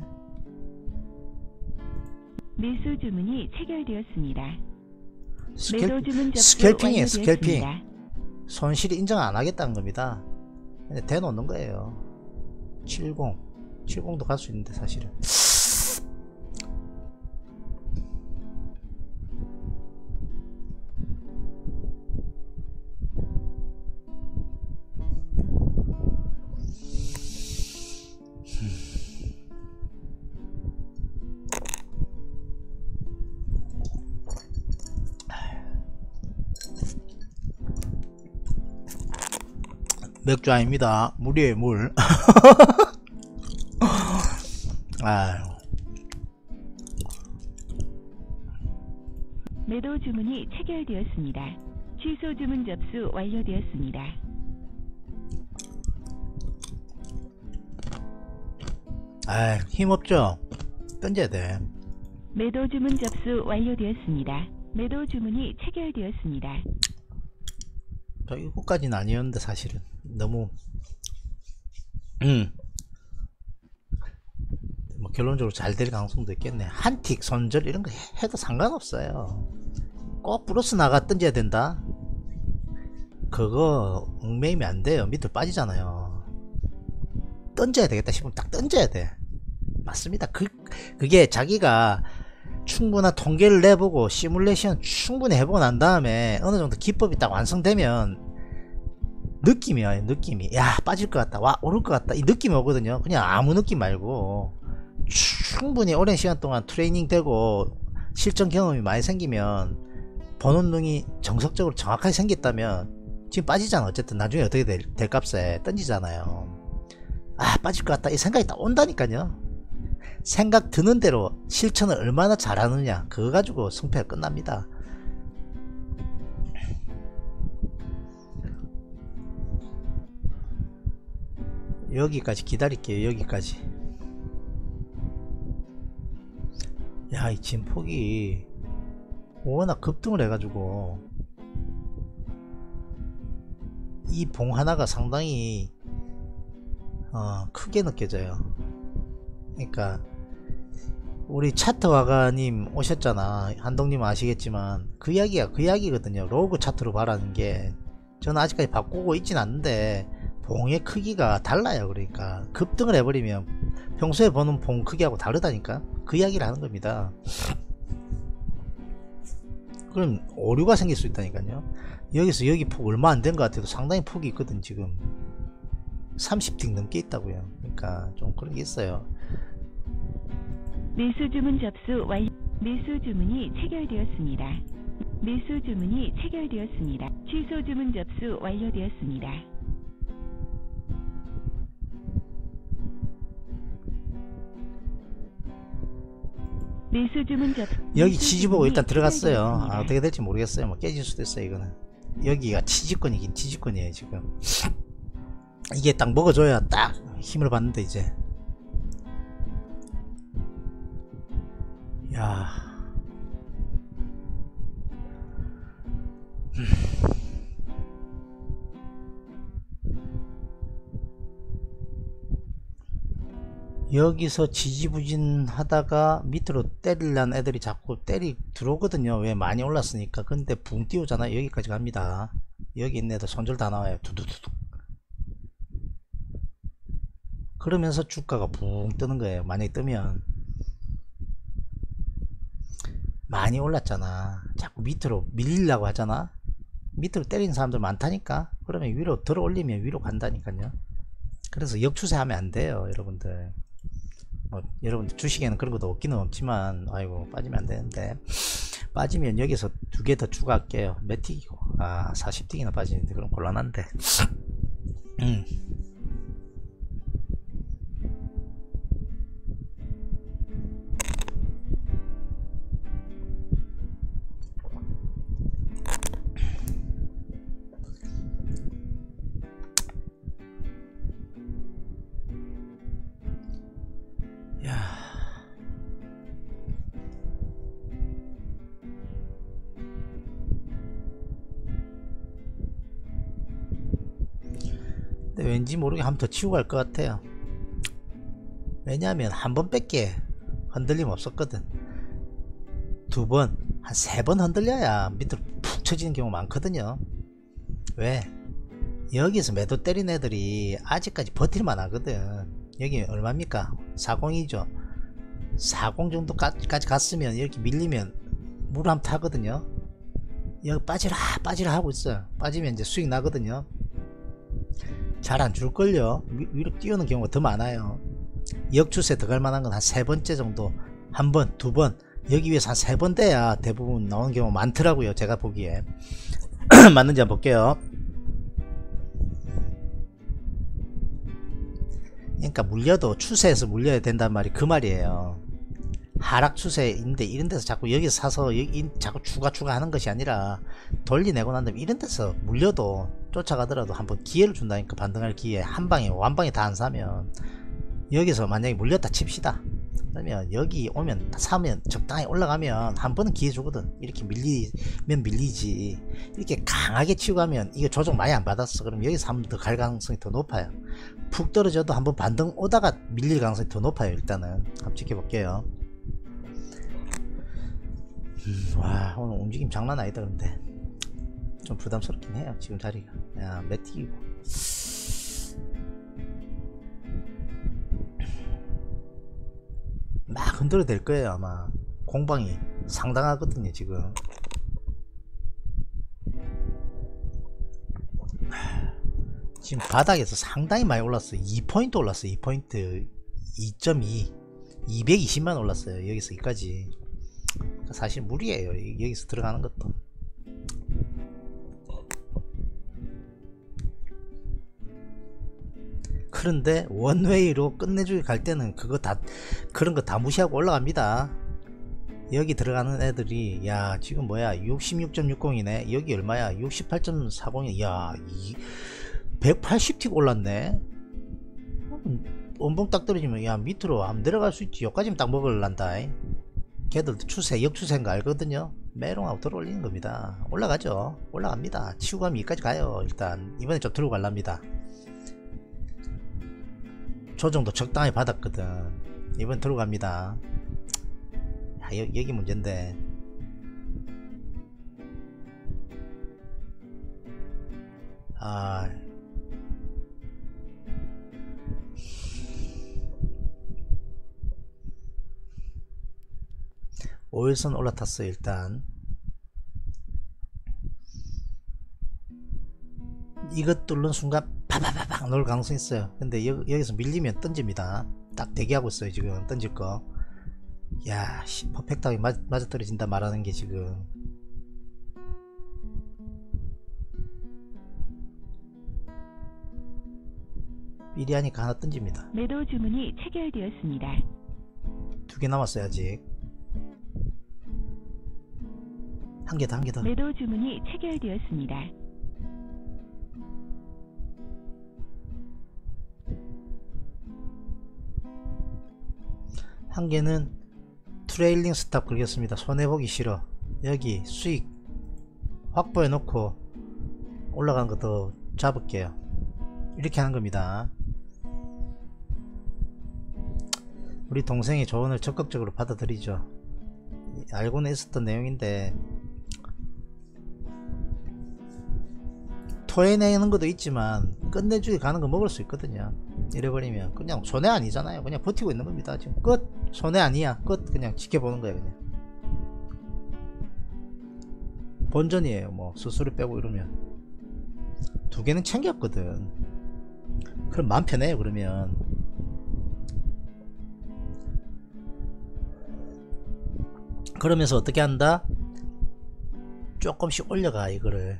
매수 주문이 체결되었습니다. 스켈, 매도 주문 접수 스캘핑이에요. 스캘핑. 완료되었습니다. 손실이 인정 안 하겠다는 겁니다. 근데 대놓는 거예요. 칠십 칠십도 갈 수 있는데 사실은. 맥주 아닙니다. 물이에요, 물. 아유. 매도 주문이 체결되었습니다. 취소 주문 접수 완료되었습니다. 아, 힘없죠? 던져야 돼. 매도 주문 접수 완료되었습니다. 매도 주문이 체결되었습니다. 저 이거까지는 아니었는데 사실은 너무 음. 뭐 결론적으로 잘 될 가능성도 있겠네. 한틱, 손절 이런 거 해도 상관없어요. 꼭 플러스 나가 던져야 된다? 그거 얽매이면 안 돼요. 밑으로 빠지잖아요. 던져야 되겠다 싶으면 딱 던져야 돼. 맞습니다. 그, 그게 자기가 충분한 통계를 내보고 시뮬레이션 충분히 해보고 난 다음에 어느 정도 기법이 딱 완성되면 느낌이 와요. 느낌이 야 빠질 것 같다, 와 오를 것 같다, 이 느낌이 오거든요. 그냥 아무 느낌 말고 충분히 오랜 시간 동안 트레이닝 되고 실전 경험이 많이 생기면 보는 눈이 정석적으로 정확하게 생겼다면 지금 빠지잖아. 어쨌든 나중에 어떻게 될, 될 값에 던지잖아요. 아 빠질 것 같다 이 생각이 딱 온다니까요. 생각 드는 대로 실천을 얼마나 잘하느냐 그거 가지고 승패가 끝납니다. 여기까지 기다릴게요. 여기까지. 야, 이 진폭이 워낙 급등을 해가지고 이 봉 하나가 상당히 어, 크게 느껴져요. 그러니까 우리 차트 화가님 오셨잖아. 한동님 아시겠지만 그 이야기가 그 이야기거든요. 로그 차트로 봐라는 게. 저는 아직까지 바꾸고 있진 않는데 봉의 크기가 달라요. 그러니까 급등을 해버리면 평소에 보는 봉 크기하고 다르다니까. 그 이야기를 하는 겁니다. 그럼 오류가 생길 수 있다니까요. 여기서 여기 폭 얼마 안 된 것 같아도 상당히 폭이 있거든. 지금 삼십 틱 넘게 있다고요. 그러니까 좀 그런 게 있어요. 매수 주문 접수 완료. 매수 주문이 체결되었습니다. 매수 주문이 체결되었습니다. 취소 주문 접수 완료되었습니다. 매수 주문 접수. 여기 지지보고 일단 들어갔어요. 아, 어떻게 될지 모르겠어요. 뭐 깨질 수도 있어요. 이거는 여기가 지지권이긴 지지권이에요. 지금 이게 딱 먹어줘야 딱 힘을 받는데 이제 야 여기서 지지부진 하다가 밑으로 때리려는 애들이 자꾸 때리 들어오거든요. 왜? 많이 올랐으니까. 근데 붕 띄우잖아. 여기까지 갑니다. 여기 있는 애들 손절 다 나와요. 두두두두. 그러면서 주가가 붕 뜨는 거예요. 만약에 뜨면 많이 올랐잖아. 자꾸 밑으로 밀리려고 하잖아. 밑으로 때리는 사람들 많다니까. 그러면 위로 들어 올리면 위로 간다니까요. 그래서 역추세 하면 안 돼요. 여러분들 뭐 여러분들 주식에는 그런 것도 없기는 없지만 아이고 빠지면 안 되는데 빠지면 여기서 두 개 더 추가할게요. 몇 틱이고 아 사십 틱이나 빠지는데 그럼 곤란한데 음. 근데 왠지 모르게 한 번 더 치고 갈 것 같아요. 왜냐하면 한 번 뺏게 흔들림 없었거든. 두 번, 한 세 번 흔들려야 밑으로 푹 쳐지는 경우 많거든요. 왜? 여기서 매도 때린 애들이 아직까지 버틸만 하거든. 여기 얼마입니까? 사십이죠. 사십 정도까지 갔으면 이렇게 밀리면 물 한번 타거든요. 여기 빠지라 빠지라 하고 있어. 빠지면 이제 수익 나거든요. 잘 안 줄걸요. 위로 띄우는 경우가 더 많아요. 역추세 더 갈만한 건 한 세 번째 정도, 한 번, 두 번, 여기 위에서 한 세 번 돼야 대부분 나오는 경우가 많더라고요. 제가 보기에. 맞는지 한번 볼게요. 그러니까 물려도 추세에서 물려야 된단 말이 그 말이에요. 하락 추세인데 이런 데서 자꾸 여기서 사서 여기 자꾸 추가 추가 하는 것이 아니라 돌리내고 난 다음에 이런 데서 물려도 쫓아가더라도 한번 기회를 준다니까. 반등할 기회. 한 방에 완방에 다 안 사면 여기서 만약에 물렸다 칩시다. 그러면 여기 오면 사면 적당히 올라가면 한 번은 기회 주거든. 이렇게 밀리면 밀리지. 이렇게 강하게 치고 가면 이거 조정 많이 안 받았어. 그럼 여기서 한 번 더 갈 가능성이 더 높아요. 푹 떨어져도 한번 반등 오다가 밀릴 가능성이 더 높아요. 일단은 한번 지켜볼게요. 음, 와 오늘 움직임 장난 아니다. 근데 좀 부담스럽긴 해요 지금 자리가. 야 매틱이고 막 흔들어 댈 거예요 아마. 공방이 상당하거든요 지금. 지금 바닥에서 상당히 많이 올랐어요. 이 포인트 올랐어요. 이 포인트 이 점 이 이백이십만 올랐어요. 여기서 여기까지. 사실 무리예요 여기서 들어가는 것도. 그런데 원웨이로 끝내주기 갈 때는 그거 다 그런 거 다 무시하고 올라갑니다. 여기 들어가는 애들이 야 지금 뭐야 육십육 점 육공이네 여기 얼마야 육십팔 점 사공이 야 이 백팔십 틱 올랐네. 원봉 딱 떨어지면 야 밑으로 한번 내려갈 수 있지. 여기까지는 딱 먹을란다. 걔들도 추세 역추세인 거 알거든요. 메롱하고 들어 올리는 겁니다. 올라가죠. 올라갑니다. 치고 가면 여기까지 가요. 일단 이번에 좀 들고 갈랍니다. 조정도 적당히 받았거든. 이번 들고 갑니다. 야, 여, 여기 문제인데 아 오일선 올라탔어요. 일단 이것 뚫는 순간 파바바박 놓을 가능성이 있어요. 근데 여, 여기서 밀리면 던집니다. 딱 대기하고 있어요 지금. 던질 거. 야 씨, 퍼펙트하게 맞, 맞아 떨어진다 말하는 게 지금. 삐리하니까 하나 던집니다. 매도 주문이 체결되었습니다. 두 개 남았어요 아직. 한 개 더 한 개 더. 매도 주문이 체결되었습니다. 한 개는 트레일링 스탑 걸겠습니다. 손해보기 싫어. 여기 수익 확보해 놓고 올라가는 거 더 잡을게요. 이렇게 하는 겁니다. 우리 동생의 조언을 적극적으로 받아들이죠. 알고는 있었던 내용인데 토해내는 것도 있지만 끝내주기 가는 거 먹을 수 있거든요. 이래버리면 그냥 손해 아니잖아요. 그냥 버티고 있는 겁니다. 지금 끝. 손해 아니야. 끝. 그냥 지켜보는 거예요. 그냥 본전이에요. 뭐 수수료 빼고 이러면 두 개는 챙겼거든. 그럼 마음 편해요. 그러면 그러면서 어떻게 한다? 조금씩 올려가. 이거를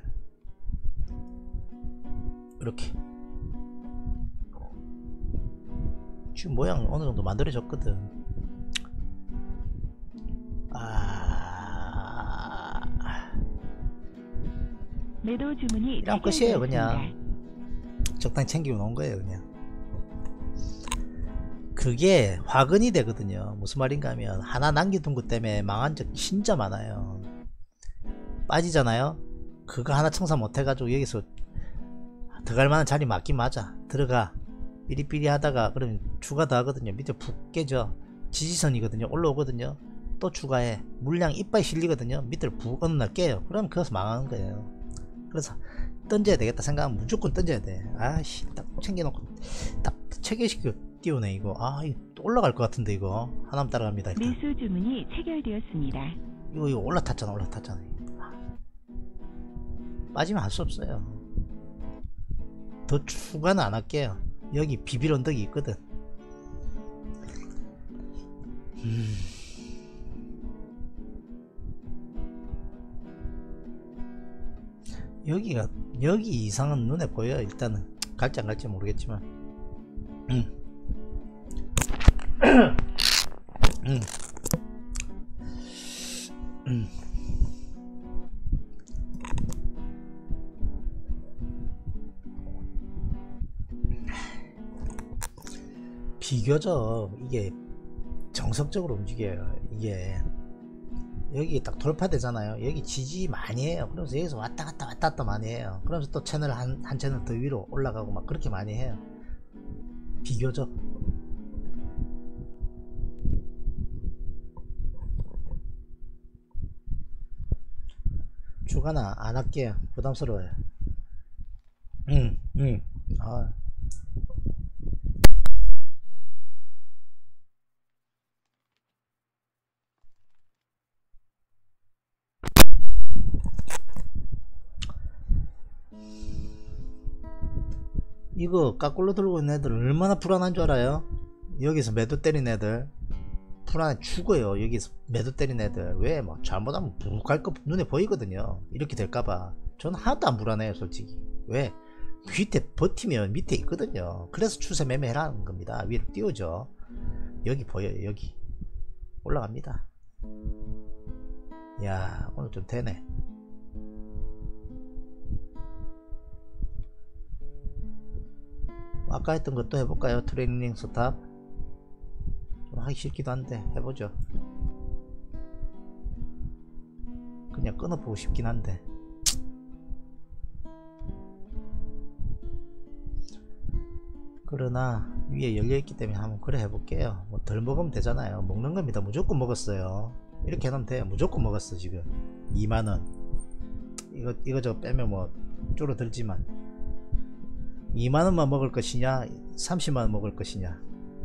이렇게 지금 모양 어느정도 만들어졌거든. 아... 매도 주문이 이런 끝이에요. 그냥 체결되었습니다. 적당히 챙기고 놓은 거예요. 그냥 그게 화근이 되거든요. 무슨 말인가 하면 하나 남겨둔 것 때문에 망한 적 진짜 많아요. 빠지잖아요. 그거 하나 청산 못 해가지고 여기서 들어갈 만한 자리 맞긴 맞아. 들어가 삐리삐리 하다가 그러면 추가 더 하거든요. 밑에 푹 깨져. 지지선이거든요. 올라오거든요. 또 추가해. 물량 이빨 실리거든요. 밑을 푹 어느 날 깨요. 그럼 그것서 망하는 거예요. 그래서 던져야 되겠다 생각하면 무조건 던져야 돼. 아씨 딱 챙겨놓고 딱 체계시켜 띄우네 이거. 아 이거 또 올라갈 것 같은데 이거. 하나만 따라갑니다. 일단. 매수 주문이 체결되었습니다. 이거 이거 올라탔잖아. 올라탔잖아. 빠지면 할 수 없어요. 더 추가는 안 할게요. 여기 비빌 언덕이 있거든. 음. 여기가 여기 이상은 눈에 보여. 일단은 갈지 안 갈지 모르겠지만 음. 음. 음. 비교적 이게 정석적으로 움직여요. 이게 여기 딱 돌파되잖아요. 여기 지지 많이 해요. 그러면서 여기서 왔다 갔다 왔다 갔다 많이 해요. 그러면서 또 채널 한, 한 채널 더 위로 올라가고 막 그렇게 많이 해요. 비교적. 주가나 안 할게요. 부담스러워요. 응, 응. 아. 이거 까꿀로 들고 있는 애들 얼마나 불안한 줄 알아요? 여기서 매도 때린 애들 불안해 죽어요. 여기서 매도 때린 애들 왜 뭐 잘못하면 북할 거 눈에 보이거든요. 이렇게 될까봐 저는 하나도 안 불안해요. 솔직히. 왜? 밑에 버티면 밑에 있거든요. 그래서 추세 매매 해라는 겁니다. 위로 띄우죠. 여기 보여요. 여기 올라갑니다. 야, 오늘 좀 되네. 아까 했던 것도 해볼까요? 트레이닝 스탑. 좀 하기 싫기도 한데 해보죠. 그냥 끊어보고 싶긴 한데. 그러나 위에 열려있기 때문에 한번 그래 해볼게요. 뭐 덜 먹으면 되잖아요. 먹는 겁니다. 무조건 먹었어요. 이렇게 해놓으면 돼요. 무조건 먹었어. 지금 이만원 이거 이거 저거 빼면 뭐 줄어들지만 이만원만 먹을 것이냐 삼십만원 먹을 것이냐.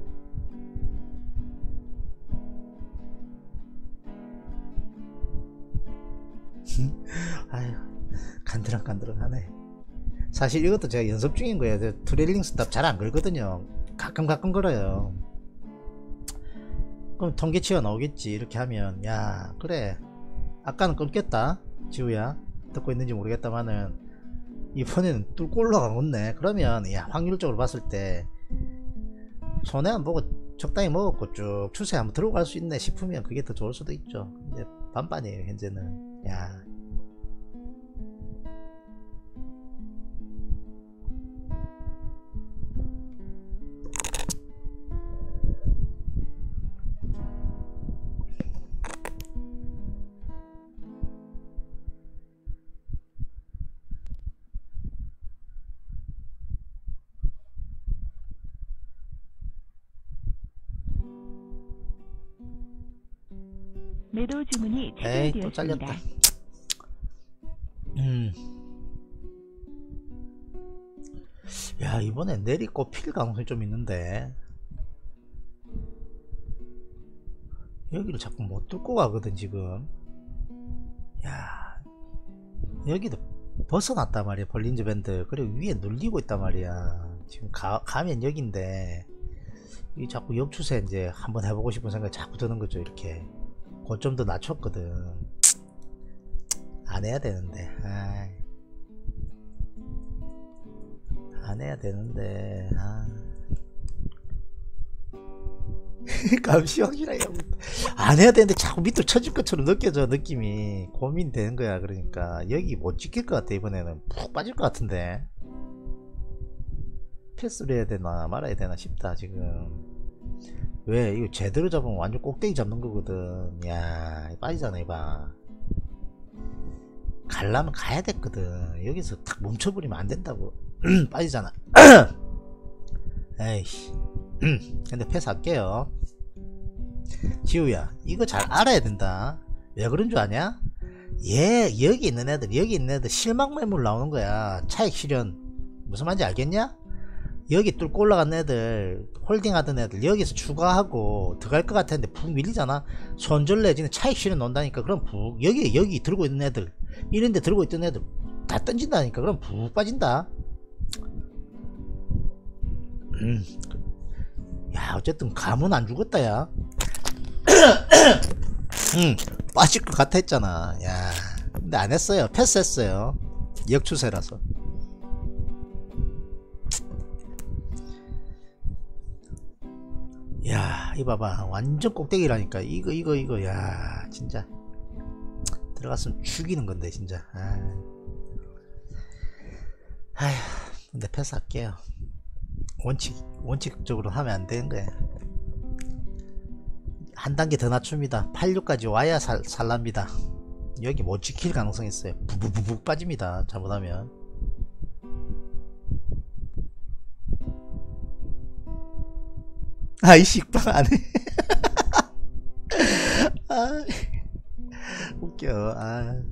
아유 간드랑간드랑하네. 사실 이것도 제가 연습 중인 거예요. 트레일링 스탑 잘 안 걸거든요. 가끔 가끔 걸어요. 그럼 통계치가 나오겠지. 이렇게 하면 야 그래 아까는 끊겼다 지우야 듣고 있는지 모르겠다마는 이번에는 뚫고 올라가겠네. 그러면 야 확률적으로 봤을 때 손해 안 보고 적당히 먹었고 쭉 추세 한번 들어갈 수 있네 싶으면 그게 더 좋을 수도 있죠. 근데 반반이에요 현재는. 야 매도 주문이 에이 또 체결되었습니다. 잘렸다. 음. 야 이번에 내리고 필 가능성이 좀 있는데 여기를 자꾸 못 뚫고 가거든 지금. 야 여기도 벗어났단 말이야 볼린저 밴드. 그리고 위에 눌리고 있단 말이야. 지금 가, 가면 여기인데 이 자꾸 역추세 이제 한번 해보고 싶은 생각이 자꾸 드는 거죠. 이렇게 고점도 낮췄거든. 안 해야 되는데 아이. 안 해야 되는데 아. 감시 확실하게 안 해야 되는데 자꾸 밑으로 쳐질 것처럼 느껴져. 느낌이 고민되는 거야. 그러니까 여기 못 지킬 것 같아. 이번에는 푹 빠질 것 같은데 패스를 해야 되나 말아야 되나 싶다 지금. 왜 이거 제대로 잡으면 완전 꼭대기 잡는 거거든. 야 빠지잖아. 이봐 가려면 가야 됐거든. 여기서 탁 멈춰버리면 안 된다고. 빠지잖아. 에이씨. 근데 패스할게요. 지우야 이거 잘 알아야 된다. 왜 그런 줄 아냐? 얘 여기 있는 애들 여기 있는 애들 실망 매물 나오는 거야. 차익 실현 무슨 말인지 알겠냐? 여기 뚫고 올라간 애들 홀딩 하던 애들 여기서 추가하고 들어갈 것 같았는데 푹 밀리잖아. 손절 내지는 차익 실현 논다니까. 그럼 푹 여기 여기 들고 있는 애들 이런데 들고 있던 애들 다 던진다니까. 그럼 푹 빠진다. 음. 야 어쨌든 감은 안 죽었다 야. 음, 빠질 것 같아 했잖아. 야 근데 안 했어요. 패스했어요. 역추세라서. 야 이거 봐봐 완전 꼭대기라니까. 이거 이거 이거 야 진짜 들어갔으면 죽이는 건데 진짜. 아. 아휴 근데 패스할게요. 원칙 원칙적으로 하면 안 되는 거야. 한 단계 더 낮춥니다. 팔십육까지 와야 살, 살랍니다. 여기 못 지킬 가능성이 있어요. 부부부부 빠집니다. 잘못하면. 아이 식빵 안해. 아 웃겨. 아.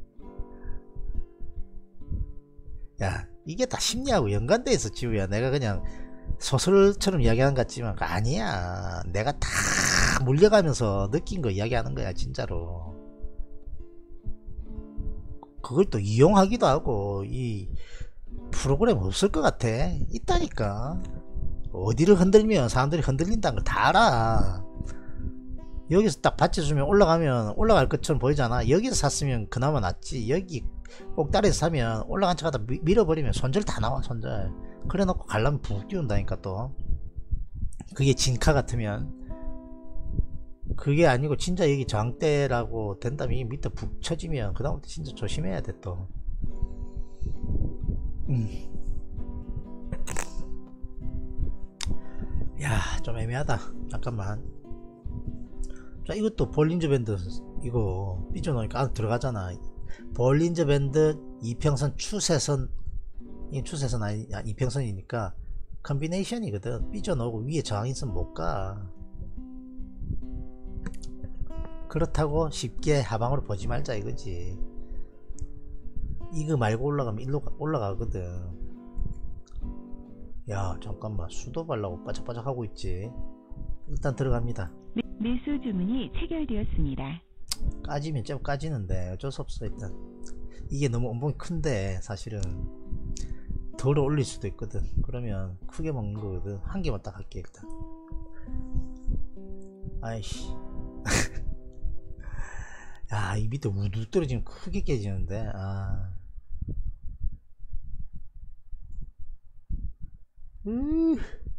야 이게 다 심리하고 연관돼 있어 지우야. 내가 그냥 소설처럼 이야기하는 것 같지만 아니야. 내가 다 물려가면서 느낀 거 이야기하는 거야 진짜로. 그걸 또 이용하기도 하고. 이 프로그램 없을 것 같아. 있다니까. 어디를 흔들면 사람들이 흔들린다는 걸 다 알아. 여기서 딱 받쳐주면 올라가면 올라갈 것처럼 보이잖아. 여기서 샀으면 그나마 낫지. 여기 꼭다리에서 사면 올라간 척 하다 미, 밀어버리면 손절 다 나와. 손절 그래 놓고 가려면 붕 띄운다니까. 또 그게 진카 같으면. 그게 아니고 진짜 여기 저항대라고 된다면 이 밑에 북 쳐지면 그 다음부터 진짜 조심해야 돼 또. 음. 야 좀 애매하다. 잠깐만. 자 이것도 볼린저 밴드 이거 삐져놓으니까 안 들어가잖아. 볼린저 밴드 이평선 추세선. 이 추세선 아니 이평선이니까 컨비네이션이거든. 삐져놓고 위에 저항 있으면 못가. 그렇다고 쉽게 하방으로 보지 말자 이거지. 이거 말고 올라가면 일로 올라가거든. 야 잠깐만 수도 발라고 바짝바짝 하고 있지. 일단 들어갑니다. 매수 주문이 체결되었습니다. 까지면 좀 까지는데 어쩔 수 없어. 일단 이게 너무 엄봉이 큰데 사실은 덜 올릴 수도 있거든. 그러면 크게 먹는 거거든. 한 개만 딱 할게 일단. 아이씨. 야 이 밑에 우두 떨어지면 크게 깨지는데. 아. 음.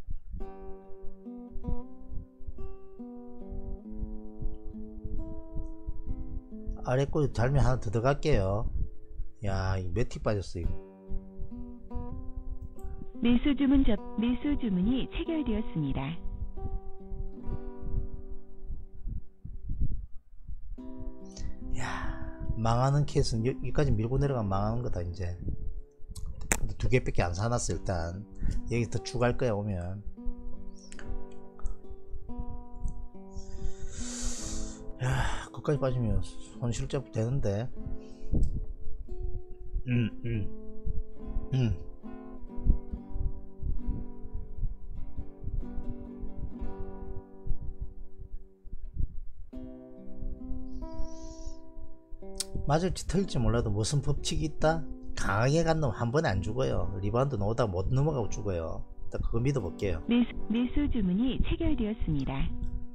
아래 꼬리 달면 하나 더 들어갈게요. 야, 이 몇 틱 빠졌어 이거. 매수 주문 접 매수 주문이 체결되었습니다. 야, 망하는 케이스는 여기까지 밀고 내려가면 망하는 거다 이제. 두 개밖에 안 사놨어. 일단 여기 더 추가할 거야 오면. 야, 거기까지 빠지면 손실 좀 되는데. 음, 음, 음. 맞을지 틀릴지 몰라도 무슨 법칙이 있다? 강하게 간 놈 한 번에 안 죽어요. 리바운드 넣어다 못 넘어가고 죽어요. 일단 그거 믿어볼게요. 매수, 매수 주문이 체결되었습니다.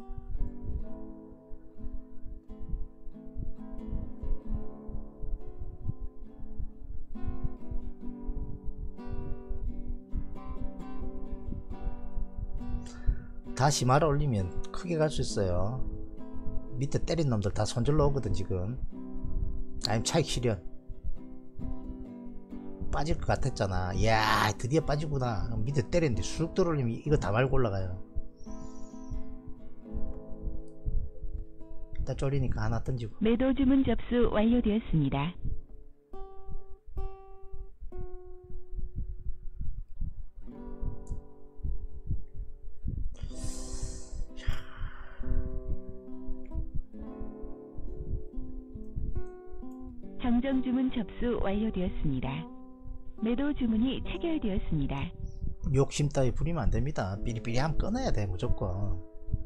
다시 말아 올리면 크게 갈 수 있어요. 밑에 때린 놈들 다 손절로 오거든 지금. 아니면 차익 실현. 빠질 것 같았잖아. 이야 드디어 빠지구나. 밑에 때렸는데 쑥 들어올리면 이거 다 말고 올라가요. 일단 쫄리니까 하나 던지고. 매도 주문 접수 완료되었습니다. 정정 주문 접수 완료되었습니다. 매도 주문이 체결되었습니다. 욕심 따위 부리면 안됩니다. 삐리삐리하면 끊어야 돼 무조건.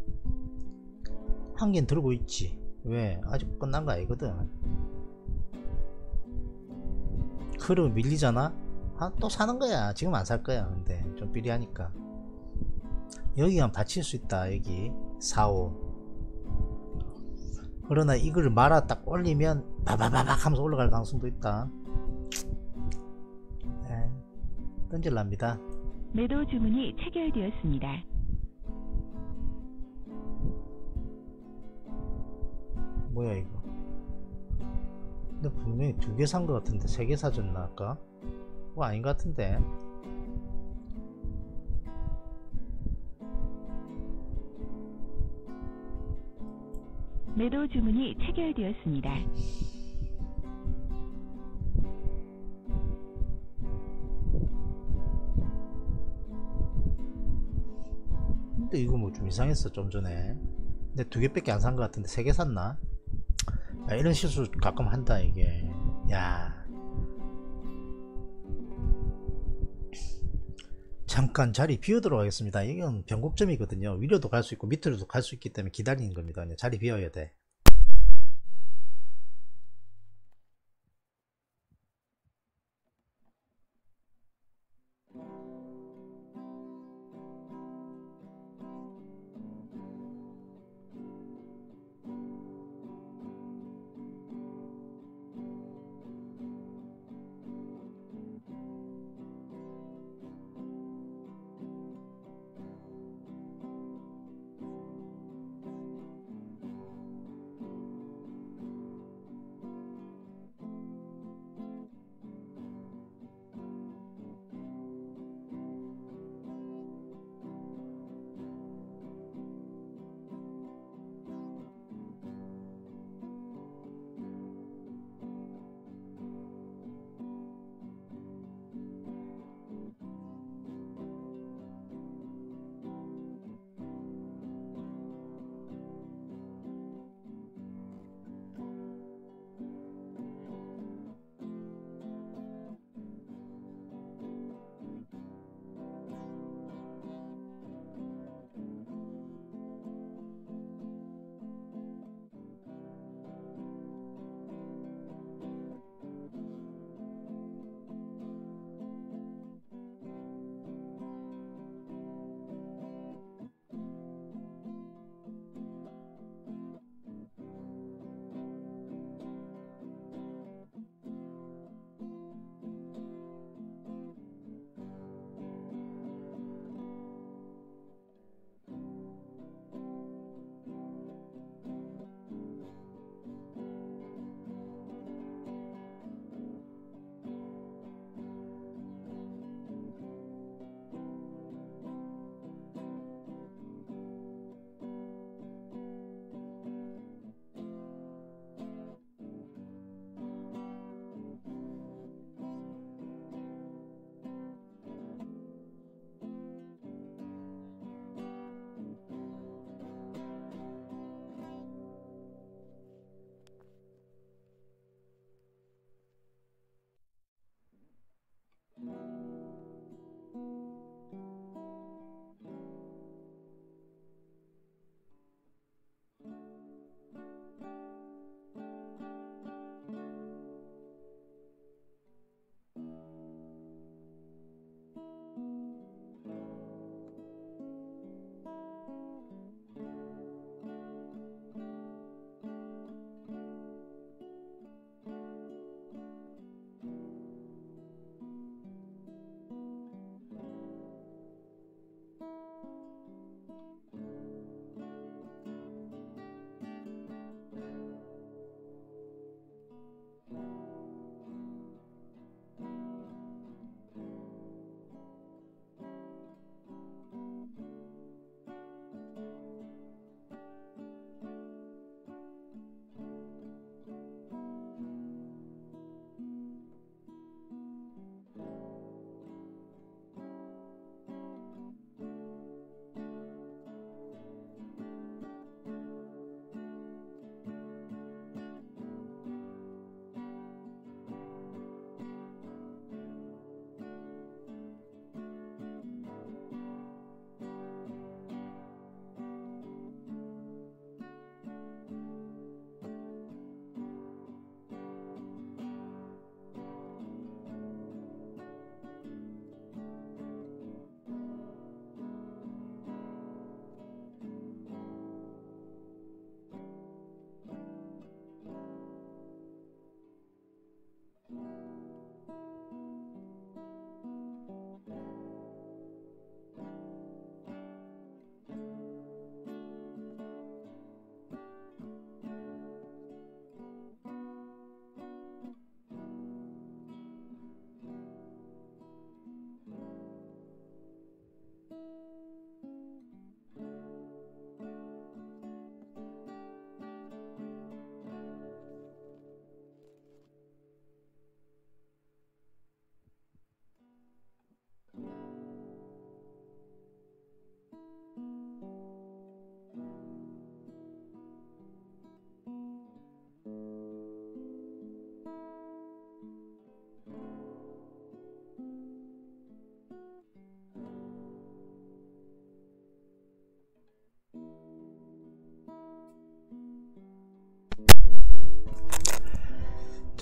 한 개는 들고 있지. 왜? 아직 끝난 거 아니거든. 그러면 밀리잖아? 아, 또 사는 거야. 지금 안 살 거야. 근데 좀 삐리하니까. 여기가 받칠 수 있다. 여기 사, 오. 그러나 이걸 말아 딱 올리면 바바바박 하면서 올라갈 가능성도 있다. 네, 던질랍니다. 매도 주문이 체결되었습니다. 뭐야 이거. 근데 분명히 두 개 산 것 같은데 세 개 사줬나 아까? 그거 아닌 것 같은데. 매도 주문이 체결되었습니다. 근데 이거 뭐 좀 이상했어 좀 전에. 근데 두 개밖에 안 산 것 같은데 세 개 샀나? 야, 이런 실수 가끔 한다 이게. 야, 잠깐 자리 비우도록 하겠습니다. 이건 변곡점이거든요. 위로도 갈 수 있고 밑으로도 갈 수 있기 때문에 기다리는 겁니다. 그냥 자리 비워야 돼.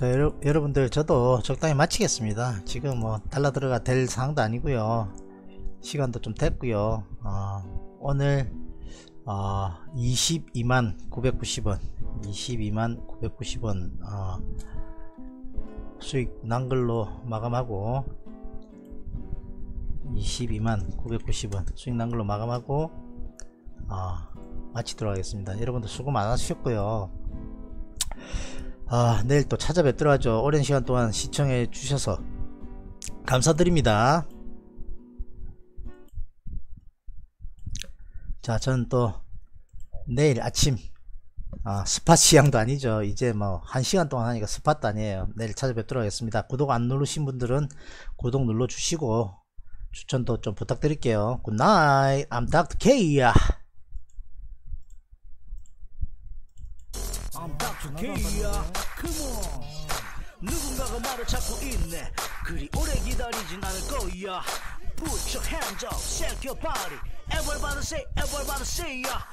자, 여러, 여러분들 저도 적당히 마치겠습니다. 지금 뭐 달라 들어가 될 상황도 아니고요. 시간도 좀 됐고요. 어, 오늘 어, 이십이만 구백구십 원 이십이만 구백구십 원 어, 수익 난 걸로 마감하고 이십이만 구백구십 원 수익 난 걸로 마감하고 어, 마치도록 하겠습니다. 여러분들 수고 많으셨고요. 아, 내일 또 찾아뵙도록 하죠. 오랜 시간 동안 시청해 주셔서 감사드립니다. 자, 저는 또 내일 아침 아, 스팟 시향도 아니죠. 이제 뭐 한 시간 동안 하니까 스팟도 아니에요. 내일 찾아뵙도록 하겠습니다. 구독 안 누르신 분들은 구독 눌러 주시고 추천도 좀 부탁드릴게요. 굿나잇. I'm 닥터 K야. I'm 닥터 K야. Come on. 누군가가 말을 찾고 있네. 그리 오래 기다리진 않을 거야. Put your hands up, shake your body. Everybody say, everybody say, yeah.